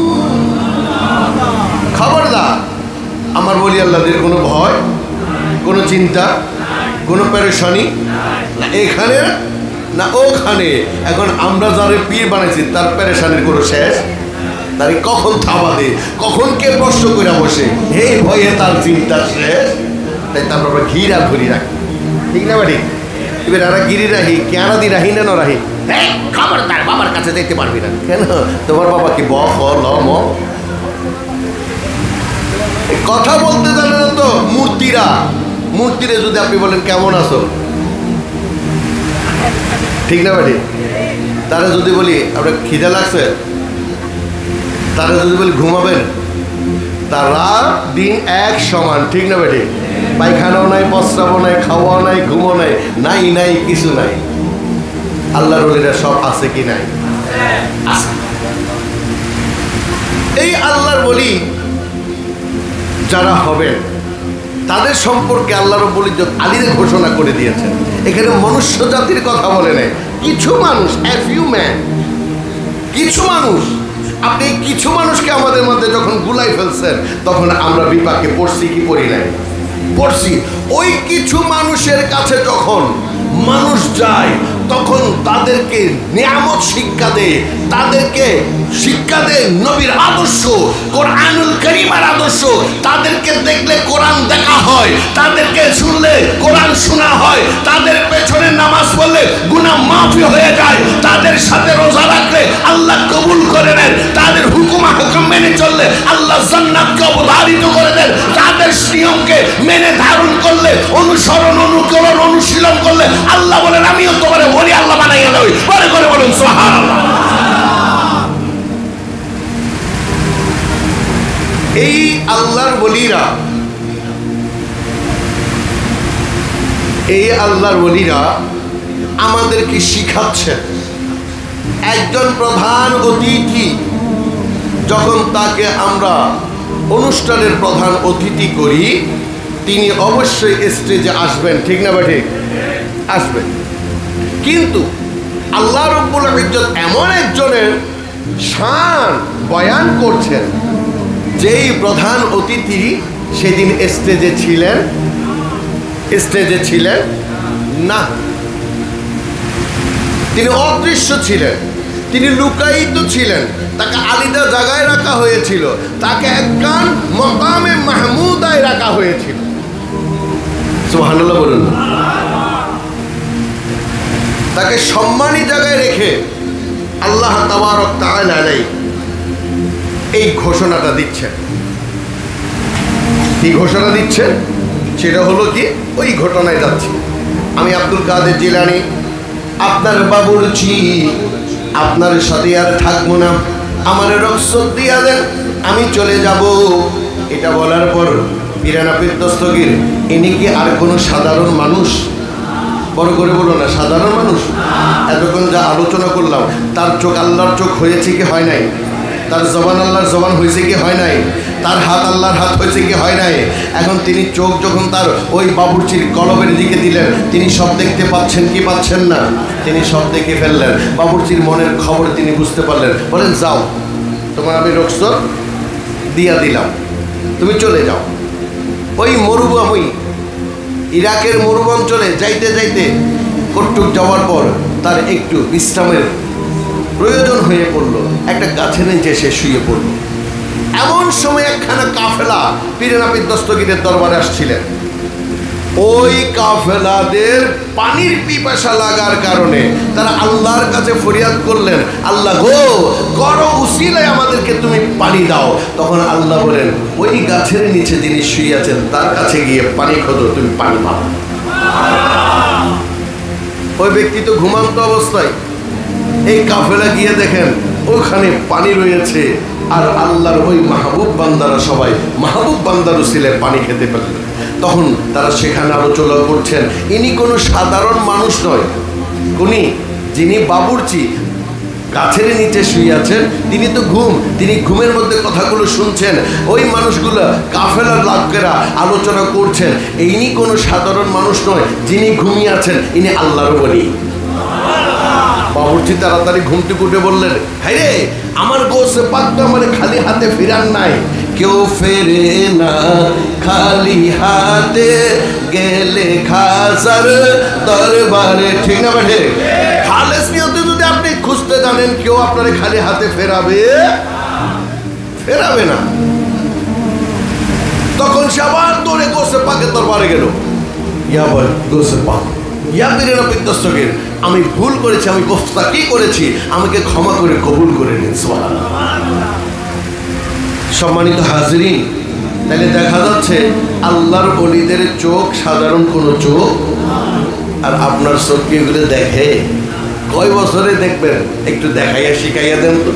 খবরদার, আমার বলি আল্লাহদের কোনো ভয়, কোনো চিন্তা, কোনো পেরেশানি না এখানে না ওখানে। এখন আমরা যারা পীর বানাইছি তার পেরেশানির কোনো শেষ, তার কখন থাবা দে, কখন কে প্রশ্ন করে বসে, হে ভয়ে তার চিন্তা শেষ। তাই তারপর আমরা ঘিরা ঘুরি রাখি, ঠিক না বাড়ি? এবার আমরা গিরি রাখি, কেনা দি রাহি না রাহি, খবরদার বাবার কাছে দেখতে পারবি না। কেন? তোমার বাবা কি ব খ ল ম কথা বলতে জানে না তো। মূর্তিরা, মূর্তিরে যদি আপনি বলেন কেমন আছো, ঠিক না বাড়ি? তারা যদি বলি আপনার খিদে লাগছে, তারা যদি বলি ঘুমাবেন, তারা দিন এক সমান, ঠিক না বেটি? পায়খানাও নাই, প্রস্রাবও নাই, খাওয়াও নাই, ঘুমও নাই, নাই নাই কিছু নাই। আল্লাহর ওলিরা সব আছে কি নাই? আছে। এই আল্লাহর বলি যারা হবেন তাদের সম্পর্কে আল্লাহ রাব্বুল ইজ্জত আলীর ঘোষণা করে দিয়েছেন। এখানে মনুষ্য জাতির কথা বলে নেই, কিছু মানুষ, a few men, কিছু মানুষ, আপনি কিছু মানুষকে আমাদের মধ্যে যখন গুলাই ফেলছেন তখন আমরা বিপাকে পড়ছি কি পড়ি নাই? পড়ছি। ওই কিছু মানুষের কাছে যখন মানুষ যায় তখন তাদেরকে নিয়ামত শিক্ষা দেয়, তাদেরকে শিক্ষা দেয় নবীর আদর্শ, কোরআনুল কারীমের আদর্শ। তাদেরকে দেখলে কোরআন দেখা হয়, তাদেরকে শুনলে কোরআন শোনা হয়, তাদের পেছনে নামাজ পড়লে গুনাহ মাফি হয়ে যায়, তাদের সাথে রোজা রাখলে আল্লাহ কবুল করে নেন, তাদের হুকুম হুকুম মেনে চললে আল্লাহ জান্নাতকে অবধারিত করে দেন, তাদের নিয়মকে মেনে ধারণ করলে, অনুসরণ অনুকরণ অনুশীলন করলে আল্লাহ বলেন আমিও তোমার ওলি আল্লাহ বানাইয়া দেই। পরে করে বলুন সুবহানাল্লাহ। এই আল্লাহর ওলিরা, এই আল্লাহর ওলিরা আমাদেরকে শিখাচ্ছেন একজন প্রধান অতিথি যখন তাকে আমরা অনুষ্ঠানের প্রধান অতিথি করি তিনি অবশ্যই স্টেজে আসবেন, ঠিক না ঠিক? আসবেন। কিন্তু আল্লাহ রাব্বুল ইজ্জত এমন একজনের শান বয়ান করছেন যেই প্রধান অতিথি সেদিন স্টেজে ছিলেন, স্টেজে ছিলেন না, তিনি অদৃশ্য ছিলেন, তিনি লুকায়িত ছিলেন, তাকে আলাদা জায়গায় রাখা হয়েছিল, তাকে একখান মাকামে মাহমুদায় রাখা হয়েছিল। সুবহানাল্লাহ বলুন। তাকে সম্মানী জায়গায় রেখে আল্লাহ তাবারক তাআলা এই ঘোষণাটা দিচ্ছেন। কি ঘোষণা দিচ্ছেন? সেটা হলো কি, ওই ঘটনায় যাচ্ছি। আমি আব্দুল কাদের জিলানী, আপনার বাবুর্চি, আপনার সাথে আর থাকবো না, আমার রক্ষক দিয়া দেন, আমি চলে যাব। এটা বলার পর পীরানাপির দস্তগীর, ইনি কি আর কোনো সাধারণ মানুষ? বড় করে বলো না, সাধারণ মানুষ। এতক্ষণ যা আলোচনা করলাম, তার চোখ আল্লাহর চোখ হয়েছে কি হয় নাই? তার জবান আল্লাহর জবান হয়েছে কি হয় নাই? তার হাত আল্লাহর হাত হয়েছে কি হয় নাই? এখন তিনি চোখ যখন তার ওই বাবুর্চির কলবের দিকে দিলেন, তিনি সব দেখতে পাচ্ছেন কি পাচ্ছেন না? তিনি সব দেখে ফেললেন। বাবুর্চির মনের খবর তিনি বুঝতে পারলেন। বলেন যাও, তোমার আমি রক্ষক দিয়া দিলাম, তুমি চলে যাও। ওই মরুভূমি, ইরাকের মরুবঞ্চলে যাইতে যাইতে কটুক যাওয়ার পর তার একটু বিশ্রামের প্রয়োজন হয়ে পড়ল, একটা গাছের নিচে সে শুয়ে পড়ল। এমন সময় একখানা কাফেলা পীরানাপির দস্তগীরের দরবারে আসছিলেন। ওই কাফেলাদের পানির পিপাসা লাগার কারণে তারা আল্লাহর কাছে ফরিয়াদ করলেন, আল্লাহ গো, করো উসিলায় আমাদেরকে তুমি পানি দাও। তখন আল্লাহ বলেন, ওই গাছের নিচে যিনি শুয়ে আছেন তার কাছে গিয়ে পানি খোঁজো, তুমি পানি পাও। ওই ব্যক্তি তো ঘুমান্ত অবস্থায়, এই কাফেলা গিয়ে দেখেন ওখানে পানি রয়েছে, আর আল্লাহর ওই মাহবুব বান্দারা সবাই মাহবুব বান্দার উসিলায় পানি খেতে পারলেন। তখন তারা সেখানে আলোচনা করছেন, ইনি কোনো সাধারণ মানুষ নয়, উনি যিনি বাবুর্চি গাছের নিচে শুয়ে আছেন তিনি তো ঘুম, তিনি ঘুমের মধ্যে কথাগুলো শুনছেন। ওই মানুষগুলো কাফেলার লোকেরা আলোচনা করছেন, ইনি কোনো সাধারণ মানুষ নয়, যিনি ঘুমিয়ে আছেন ইনি আল্লাহর ওলি। বাবুর্চি তাড়াতাড়ি ঘুম থেকে উঠে বললেন, হায় রে, আমার গোসে পাক তো আমার খালি হাতে ফিরান নাই, কেউ ফেরে না খালি হাতে গেলে খাজার দরবারে, ঠিক না বেঠে? খালেস নিয়তে যদি আপনি খুঁজতে জানেন, কেউ আপনারে খালি হাতে ফেরাবে ফেরাবে না। তখন সে আবার দৌড়ে গোসে পাকের দরবারে গেল। ইয়া বল গোসে পাক, ইয়া পীরানাপির দস্তগীর, আমি ভুল করেছি, আমি গোস্তাকি করেছি, আমাকে ক্ষমা করে কবুল করে নিন। সুবহানাল্লাহ। সম্মানিত হাজরিন, তাহলে দেখা যাচ্ছে আল্লাহর ওলিদের চোখ সাধারণ কোনো চোখ, আর আপনার চোখ কি এগুলো দেখে? কয় বছরে দেখবেন? একটু দেখাইয়া শিখাইয়া দেন তো।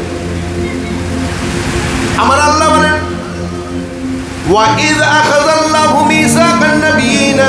আমার আল্লাহ বলেন, ওয়াইদ আখাযাল্লাহু মিসাকান নাবিয়িনা,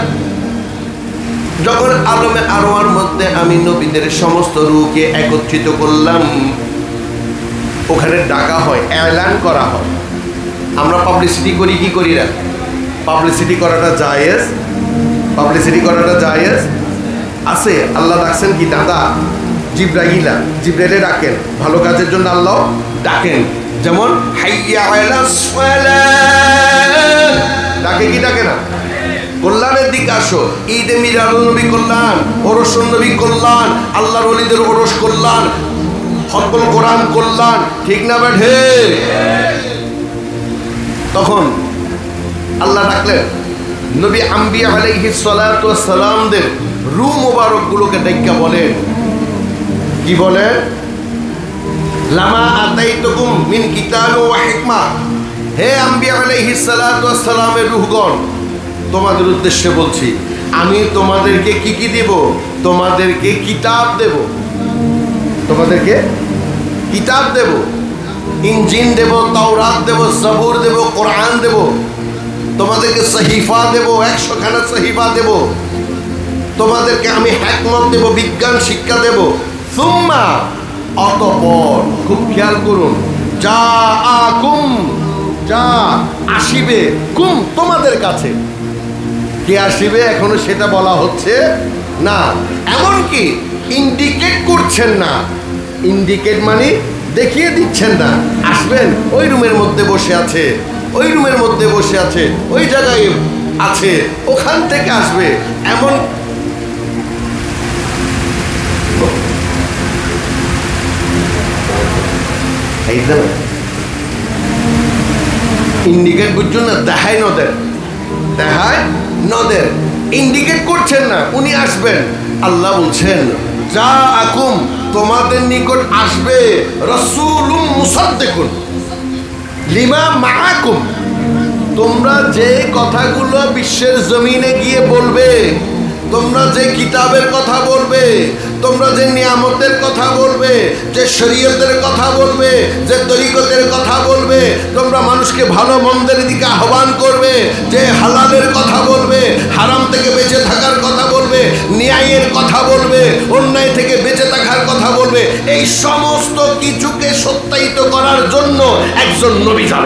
যখন আলমে আরওয়ার মধ্যে আমি নবীদের সমস্ত রূহকে একত্রিত করলাম, ওখানে ডাকা হয়, এলান করা হয়। আমরা পাবলিসিটি করি কি করি না? পাবলিসিটি করাটা জায়েজ, পাবলিসিটি করাটা জায়েজ। আছে? আল্লাহ ডাকছেন কি? দাদা জিব্রাইলা, জিব্রাইলে ডাকেন ভালো কাজের জন্য, আল্লাহ ডাকেন। যেমন হাইয়া আলাস সালাহ ডাকে কি ডাকে না? কল্যাণের দিকে আসো। ঈদে মিলাদুন নবী কল্যাণ, ওরসুন নবী কল্যাণ, আল্লাহর ওলিদের ওরস কল্যাণ, খতমুল কোরআন কল্যাণ, ঠিক না বেঠে? তখন আল্লাহ ডাকলেন নবী আম্বিয়া আলাইহিস সালাতু ওয়াস সালামদের রূহ মুবারকগুলোকে ডাইকা বলেন, কি বলেন? লামা আতাইতুকুম মিন কিতাব ওয়া হিকমা, হে আম্বিয়া আলাইহিস সালাতু ওয়াস সালামের রূহগণ, তোমাদের উদ্দেশ্যে বলছি, আমি তোমাদেরকে কি কি দেব? তোমাদেরকে কিতাব দেব, তোমাদেরকে কিতাব দেব, ইনজিল দেব, তাওরাত দেব, জাবুর দেব, কোরআন দেব, তোমাদেরকে সহিফা দেব, একশো খানা সহিফা দেব, তোমাদেরকে আমি হিকমত দেব, বিজ্ঞান শিক্ষা দেব। সুম্মা, অতঃপর, খুব খেয়াল করুন, যা আকুম, যা আসিবে, কুম তোমাদের কাছে, কে আসিবে এখনো সেটা বলা হচ্ছে না, এমনকি ইন্ডিকেট করছেন না। ইন্ডিকেট মানে দেখিয়ে দিচ্ছেন না, আসবেন ওই রুমের মধ্যে বসে আছে, ওই রুমের মধ্যে বসে আছে, ওই জায়গায় আছে, ওখান থেকে আসবে, এমন ইন্ডিকেট বুঝছেন না? দেখায় নদের, দেখায় নদের, ইন্ডিকেট করছেন না, উনি আসবেন। আল্লাহ বলছেন যা আকুম, তোমাদের নিকট আসবে রাসূলুম মুসাদ্দিকুন লিমা মাআকুম, তোমরা যে কথাগুলো বিশ্বের জমিনে গিয়ে বলবে, তোমরা যে কিতাবের কথা বলবে, তোমরা যে নিয়ামতের কথা বলবে, যে শরীয়তের কথা বলবে, যে তরিকতের কথা বলবে, তোমরা মানুষকে ভালো মন্দের দিকে আহ্বান করবে, যে হালালের কথা বলবে, হারাম থেকে বেঁচে থাকার কথা বলবে, ন্যায়ের কথা বলবে, অন্যায় থেকে বেঁচে থাকার কথা বলবে, এই সমস্ত কিছুকে সত্যায়িত করার জন্য একজন নবী যাবে,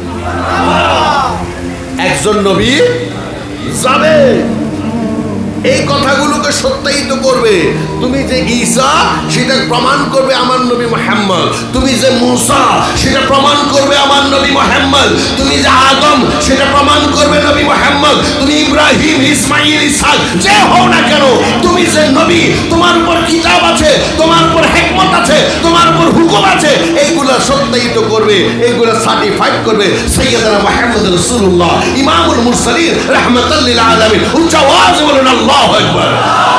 একজন নবী যাবে, এই কথাগুলোকে সত্যায়িত করবে। তুমি যে ঈসা, সেটা প্রমাণ করবে আমার নবী মুহাম্মদ। তুমি যে মূসা, সেটা প্রমাণ করবে আমার নবী মুহাম্মদ। তুমি যে আদম, সেটা প্রমাণ করবে নবী মুহাম্মদ। তুমি ইব্রাহিম, ইসমাইল, ইসহাক যে হও না কেন, তুমি যে নবী, তোমার উপর কিতাব আছে, তোমার উপর হিকমত আছে, তোমার উপর হুকুম আছে, এইগুলা সত্যায়িত করবে, এইগুলা সার্টিফাইড করবে সাইয়্যিদুনা মুহাম্মদ রাসূলুল্লাহ ইমামুল মুরসালিন রাহমাতাল লিল আলামিন। উচ্চ আওয়াজে বলুন আল্লাহু আকবার।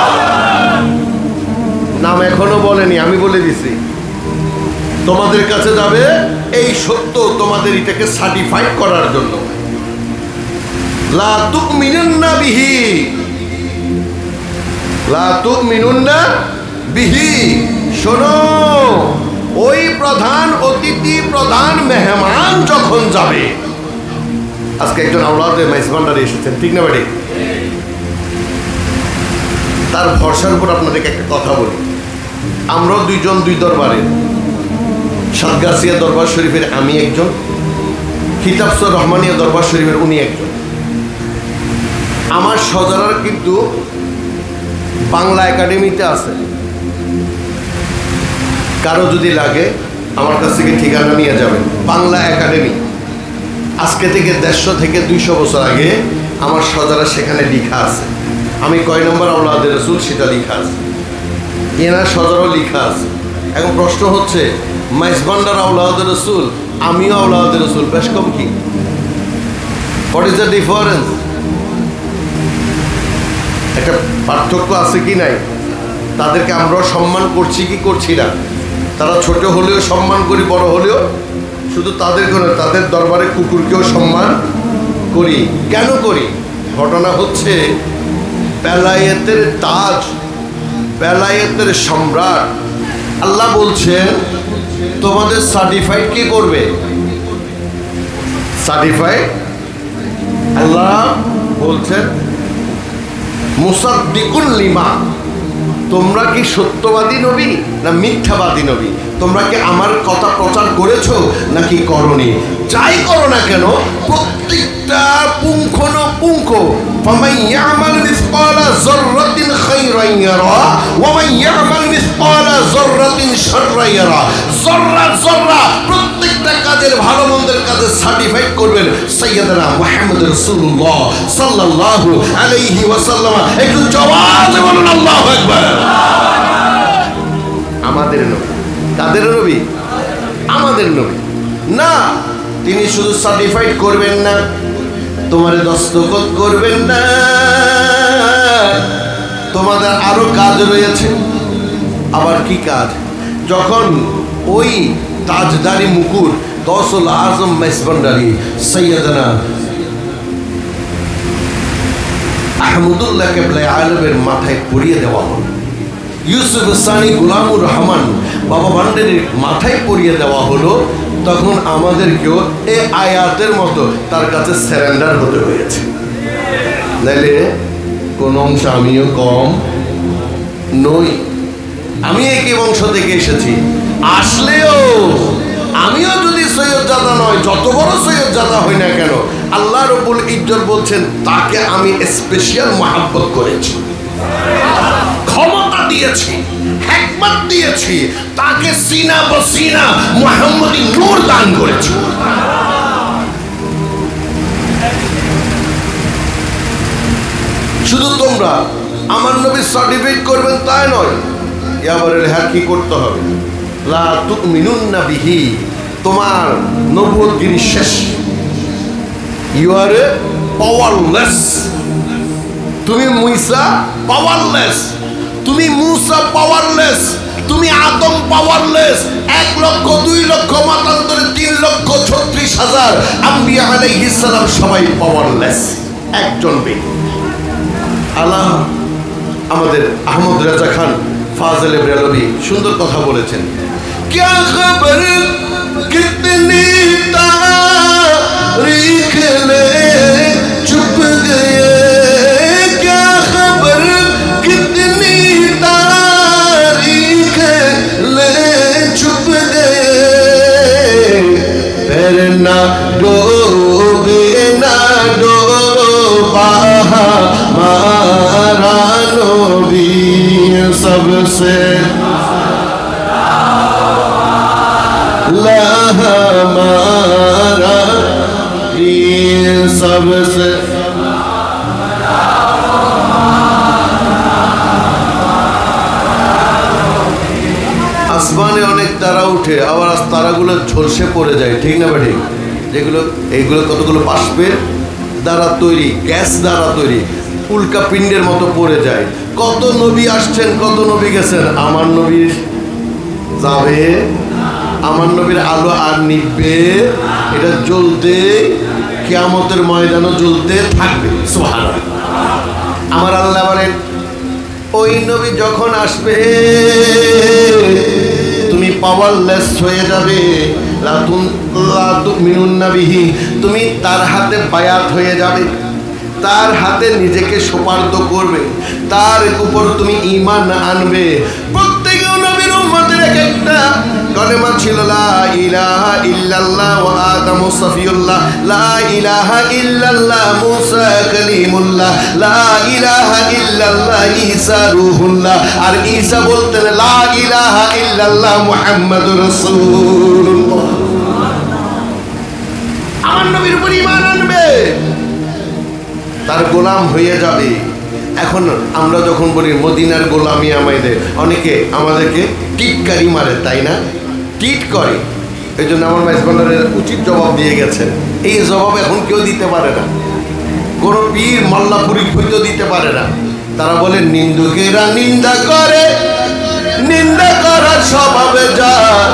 নাম এখনো বলেনি, আমি বলে দিছি, তোমাদের কাছে যাবে এই সত্য তোমাদের এটাকে সার্টিফাইড করার জন্য। লা তুমিনুন্না বিহি, লা তুমিনুন্না বিহি, শোনো, ওই প্রধান অতিথি, প্রধান মেহমান যখন যাবে, আজকে একজন আওলাদে মেজবান্ডারে এসেছেন, ঠিক না বাড়ি? তার ভরসার উপর আপনাদেরকে একটা কথা বলি, আমরাও দুইজন দুই দরবারে, সাতগাছিয়া দরবার শরীফের আমি একজন, খিতাবসুর রহমানিয়া দরবার শরীফের উনি একজন। আমার সজারার কিন্তু বাংলা একাডেমিতে আছে, কারো যদি লাগে আমার কাছ থেকে ঠিকানা নিয়ে যাবেন। বাংলা একাডেমি, আজকে থেকে দেড়শো থেকে দুইশো বছর আগে আমার সজারা সেখানে লেখা আছে, আমি কয় নম্বর আওলাদে রসুল সেটা লেখা আছে, এনার সজারও লেখা আছে। এখন প্রশ্ন হচ্ছে, মেজবান্ডার আওলাদে রসুল, আমিও আওলাদে রসুল, বেশ কম কি? What is the difference? একটা পার্থক্য আছে কি নাই? তাদেরকে আমরাও সম্মান করছি কি করছি না? তারা ছোট হলেও সম্মান করি, বড় হলেও, শুধু তাদেরকে নয়, তাদের দরবারে কুকুরকেও সম্মান করি। কেন করি? ঘটনা হচ্ছে, বেলায়েতের তাজ, বেলায়েতের সম্রাট, আল্লাহ বলছেন তোমাদের সার্টিফাইড কি করবে? সার্টিফাইড আল্লাহ বলছেন মুসাদ্দিকুল লিমা, তোমরা কি সত্যবাদী নবী না মিথ্যাবাদী নবী? তোমরা কি আমার কথা প্রচার করেছো নাকি করনি? যাই করো না কেন, প্রত্যেকটা পুঙ্খানুপুঙ্খ उनको फमन यअमल मिस्काला ज़र्रतिन खैरन यरा वमन यअमल मिस्काला ज़र्रतिन शर्रन यरा। जर्रा जर्रा প্রত্যেকটা কাজের ভালো মন্দের কাজে সার্টিফাইড করবেন সাইয়্যিদানা মুহাম্মদ রাসূলুল্লাহ সাল্লাল্লাহু আলাইহি ওয়াসাল্লাম। একটু জওয়াজ বলুন আল্লাহু আকবার। আমাদের নবী, কাদের নবী? আমাদের নবী না। তিনি শুধু সার্টিফাইড করবেন না, তোমার দস্তখত করবেন না, তোমাদের আরো কাজ রয়েছে। আবার কি কাজ? যখন ওই তাজদারি মুকুট গৌসুল আজম মেজবান্ডারি সৈয়দনা আহমদুল্লাহ কেবলা আলমের মাথায় পরিয়ে দেওয়া হল, ইউসুফ সানি গোলামুর রহমান বাবা ভান্ডারির মাথায় পরিয়ে দেওয়া হলো, তখন আমাদেরকেও এই আয়াতের মতো তার কাছে সারেন্ডার হতে হয়েছে। নাইলে কোন অংশ আমিও কম নই। আমি একই বংশ থেকে এসেছি, আসলেও আমিও যদি সৈয়দ জাদা নয়, যত বড় সৈয়দ জাদা হই না কেন, আল্লাহ রব্বুল ইজ্জত বলছেন তাকে আমি স্পেশাল মহব্বত করেছি, ক্ষমতা দিয়েছি, হিকমত দিয়েছি, তাকে সিনা বসিনা মুহাম্মদী নূর দান করেছি। শুধু তোমরা আমার নবী সার্টিফাইড করবেন তাই নয়, এবারে হ্যাঁ কি করতে হবে? লা তুমিনুন্না বিহি, তোমার নবুয়তগিরি শেষ। You are a powerless. তুমি মুসা পাওয়ারলেস, তুমি মুসা পাওয়ারলেস, তুমি আদম পাওয়ারলেস। এক লক্ষ দুই লক্ষ মতান্তরে তিন লক্ষ ছত্রিশ হাজার আম্বিয়া আলাইহিস সালাম সবাই পাওয়ারলেস। একজন ব্যক্তি আল্লাহ আমাদের আহমদ রাজা খান ফাজল বেরলভী সুন্দর কথা বলেছেন। क्या खबर कितनी तारीख ले चुप गए, क्या खबर कितनी तारीख ले चुप गए, पैर ना डोबे ना डोबा हमारा नबी सबसे हमारा सबसे। আসমানে অনেক তারা উঠে, আবার তারাগুলো ঝলসে পড়ে যায়, ঠিক না বেঠিক? যেগুলো এইগুলো কতগুলো বাষ্পের দ্বারা তৈরি, গ্যাস দ্বারা তৈরি, উল্কা পিণ্ডের মতো পড়ে যায়। কত নবী আসছেন, কত নবী গেছেন, আমার নবী যাবে, আমার নবীর আলো আর নিভবে, এটা জ্বলতে কিয়ামতের ময়দানও জ্বলতে থাকবে। সুবহানাল্লাহ। আমার আল্লাহ বলেন ওই নবী যখন আসবে তুমি পাওয়ারলেস হয়ে যাবে, লা তুমিনুন্না বিহি, তুমি তার হাতে বায়াত হয়ে যাবে, তার হাতে নিজেকে সুপার্দ করবে, তার উপর তুমি ঈমান আনবে। প্রত্যেক নবীর উম্মতের এক একটা কলেমা ছিল, লা ইলাহা ইল্লাল্লাহ ওয়া আদমু সফিউল্লাহ, লা ইলাহা ইল্লাল্লাহ মুসা কালিমুল্লাহ, লা ইলাহা ইল্লাল্লাহ ঈসা রূহুল্লাহ। আর ঈসা বলতেন লা ইলাহা ইল্লাল্লাহ মুহাম্মাদুর রাসূলুল্লাহ। আমার নবীর উপর ঈমান আনবে, তার গোলাম হয়ে যাবে। এখন আমরা যখন বলি মদিনার গোলামি আমাদের, অনেকে আমাদেরকে টিটকারি মারে, তাই না? টিট করে, এই জন্য আমার মেজবান্ডারের উচিত জবাব দিয়ে গেছেন। এই জবাব এখন কেউ দিতে পারে না, কোনো পীর মাল্লাপুরি হইতেও দিতে পারে না। তারা বলে নিন্দুকেরা নিন্দা করে, নিন্দা করার স্বভাবে যা,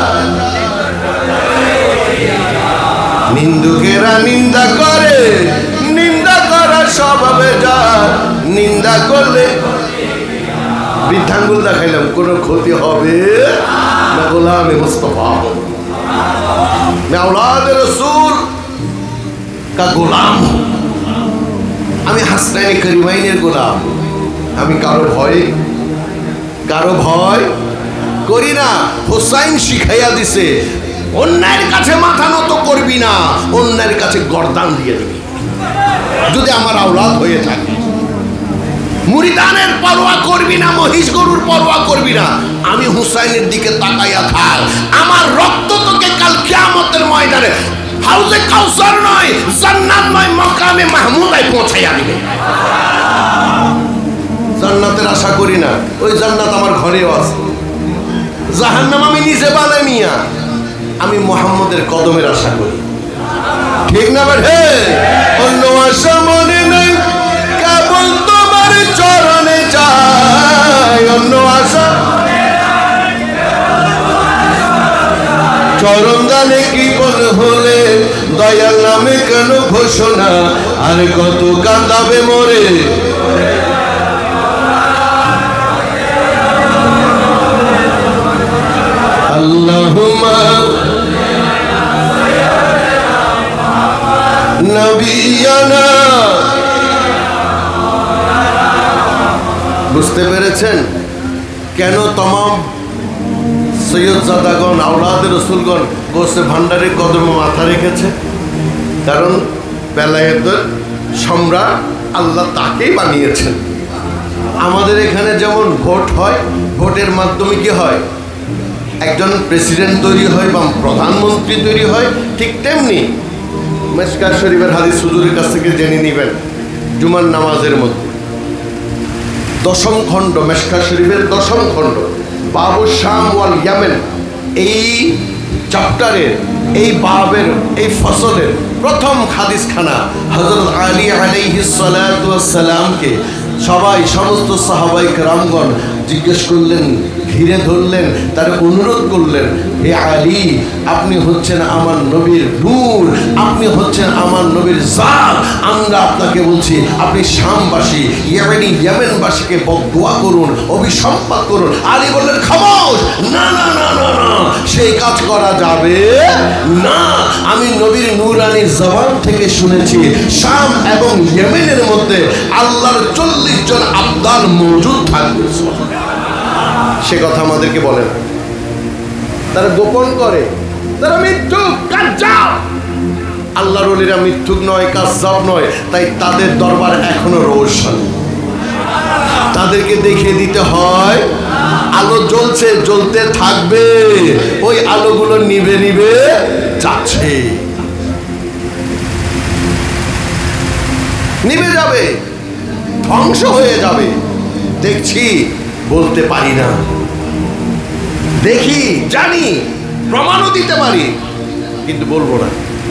নিন্দুকেরা নিন্দা করে, নিন্দা করার স্বভাবে যা, নিন্দা করলে বৃদ্ধাঙ্গুল দেখাইলাম, কোনো ক্ষতি হবে না। গোলামে মুস্তাফা मैं औलाद रसूल का গোলাম, আমি হাসনাইন করিমাইনের গোলাম। আমি কারো ভয় কারো ভয় করি না। হোসাইন শিখাইয়া দিছে অন্যের কাছে মাথা নত করবি না, অন্যের কাছে গর্দান দিয়ে দিবি। যদি আমার আওলাদ হয়ে থাকে। মুরিদানের পরোয়া করবি না, মহিষ গরুর পরোয়া করবি না, আমি হুসাইনের দিকে তাকাইয়া থাক। আমার রক্ত তোকে কাল কিয়ামতের ময়দানে হাউজে কাউসার নয়, জান্নাত নয়, মাকামে মাহমুদায় পৌঁছাইয়া দিবে। জান্নাতের আশা করি না, ওই জান্নাত আমার ঘরেও আছে। জাহান্নাম আমি নিজে বানাই মিয়া, আমি মুহাম্মদের কদমের আশা করি। ঠিক না বেঠে? অন্য আশা মনে নাই, কেবল তোমার চরণে চাই। অন্য আশা চরণ দানে কৃপণ হলে দয়াল নামে কেন ঘোষণা, আর কত কাঁদাবে মরে। আল্লাহুম্মা নবিয়ানা। বুঝতে পেরেছেন কেন তমাম সৈয়দজাদাগণ, আওলাদে রসুলগণ গোসে ভান্ডারের কদমে মাথা রেখেছে? কারণ বেলায়েতের সম্রাট আল্লাহ তাকেই বানিয়েছেন। আমাদের এখানে যেমন ভোট হয়, ভোটের মাধ্যমে কি হয়, একজন প্রেসিডেন্ট তৈরি হয় বা প্রধানমন্ত্রী তৈরি হয়, ঠিক তেমনি মেশকাত শরীফের হাদিস হুজুরের কাছ থেকে জেনে নেবেন। জুমার নামাজের মধ্যে দশম খণ্ড, মেশকাত শরীফের দশম খণ্ড, বাবু শাম ওয়াল ইয়ামেন, এই চ্যাপ্টারের, এই বাবের, এই ফসলের প্রথম হাদিসখানা হযরত আলী আলাইহিস সালাতু ওয়াস সালামকে সবাই, সমস্ত সাহাবায়ে কেরামগণ জিজ্ঞেস করলেন, ঘিরে ধরলেন, তার অনুরোধ করলেন, হে আলী, আপনি হচ্ছেন আমার নবীর নূর, আপনি হচ্ছেন আমার নবীর জাত, আমরা আপনাকে বলছি আপনি শামবাসী, ইয়ামেনি ইয়ামেনবাসীকে বদদুয়া করুন, অভিসম্পাত করুন। আলী বললেন, খামোশ, না না না না না, সেই কাজ করা যাবে না। আমি নবীর নূরানি জবান থেকে শুনেছি শাম এবং ইয়েমেনের মধ্যে আল্লাহর চল্লিশ জন আবদাল মওজুদ থাকবে। সে কথা আমাদেরকে বলে না, তারা গোপন করে, তারা মিথ্যুক, কাজ্জাব। আল্লাহর ওলিরা মিথ্যুক নয়, কাজ্জাব নয়, তাই তাদের দরবার এখনো রোশন। তাদেরকে দেখিয়ে দিতে হয় আলো জ্বলছে, জ্বলতে থাকবে, ওই আলোগুলো নিভে নিভে যাচ্ছে, নিভে যাবে, ধ্বংস হয়ে যাবে। দেখছি, বলতে পারি না, দেখি, জানি, প্রমাণও দিতে পারি, কিন্তু বলবো না।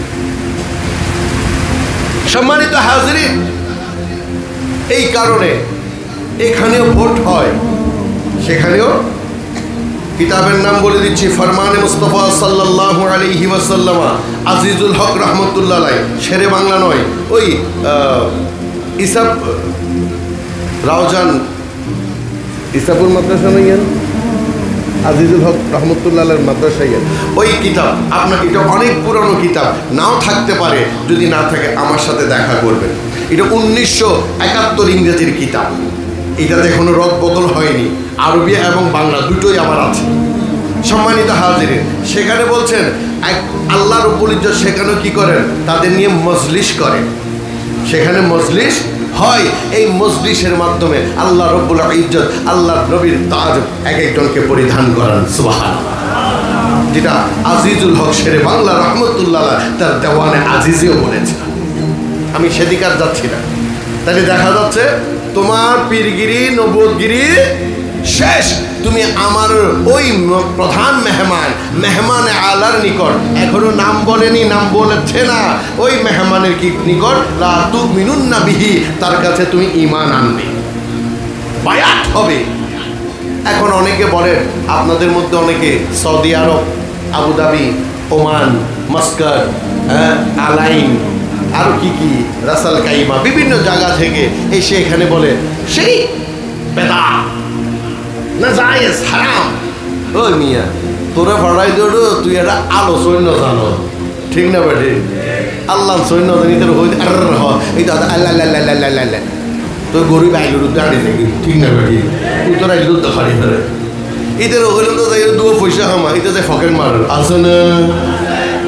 সম্মানিত হাজিরিন, এই কারণে এখানেও ভোট হয়, সেখানেও কিতাবের নাম বলে দিচ্ছি, ফরমানে মুস্তাফা সাল্লাল্লাহু আলাইহি ওয়াসাল্লাম, আজিজুল হক রহমতুল্লাহ আলাইহি, শেরে বাংলা নয়, ওই ইসাব রাওজান ইসাপুর মাদ্রাসা নয়, আজিজুল হক রহমতুল্লাহ মাদ্রাসায়, ওই কিতাব, আপনার এটা অনেক পুরনো কিতাব, নাও থাকতে পারে, যদি না থাকে আমার সাথে দেখা করবেন। এটা উনিশশো একাত্তর ইংরেজির কিতাব, এটাতে এখনো রদ বদল হয়নি, আরবি এবং বাংলা দুটোই আমার আছে। সম্মানিত হাজিরিন, সেখানে বলছেন এক আল্লাহর উপলিজ্জ সেখানে কি করেন, তাদের নিয়ে মজলিস করেন, সেখানে মজলিস হয়। এই মজলিসের মাধ্যমে আল্লাহ রব্বুল ইজ্জত আল্লাহর নবীর তাজ এক একজনকে পরিধান করান, সুবহানাল্লাহ। যেটা আজিজুল হক শেরে বাংলা রহমতুল্লাহ তার দেওয়ানে আজিজেও বলেছে। আমি সেদিকার যাচ্ছি না। তাহলে দেখা যাচ্ছে তোমার পীরগিরি নবুয়তগিরি শেষ, তুমি আমার ওই প্রধান মেহমান, মেহমান আলার নিকট, এখনো নাম বলেনি, নাম বলেছে না, ওই মেহমানের কি নিকট লা তুমিনুন্না বিহি, তার কাছে তুমি ঈমান আনবে, বায়াত হবে। এখন অনেকে বলেন, আপনাদের মধ্যে অনেকে Saudi Arab, Abu Dhabi, Oman, Muscat, হ্যাঁ, আলাইন, আরও কি কি, রাসাল কাইমা, বিভিন্ন জায়গা থেকে এসে এখানে বলে সেই বেদাত না, জায়েজ, হারাম। ওই মিয়া, তোরা ভাড়াই দৌড়ো, তুই একটা আলো সৈন্য জানো, ঠিক না বেটে? আল্লাহ সৈন্য জানি তোর হইতে আর এই তো আল্লাহ আল্লাহ আল্লাহ আল্লাহ, তোর গরিব আইলুর দাঁড়িয়ে থাকি, ঠিক না বেটে? তুই তোর আইলুর তো খালি ধরে এদের হইল তো যাই দু পয়সা হামা, এটা যে ফকেট মার আছে না,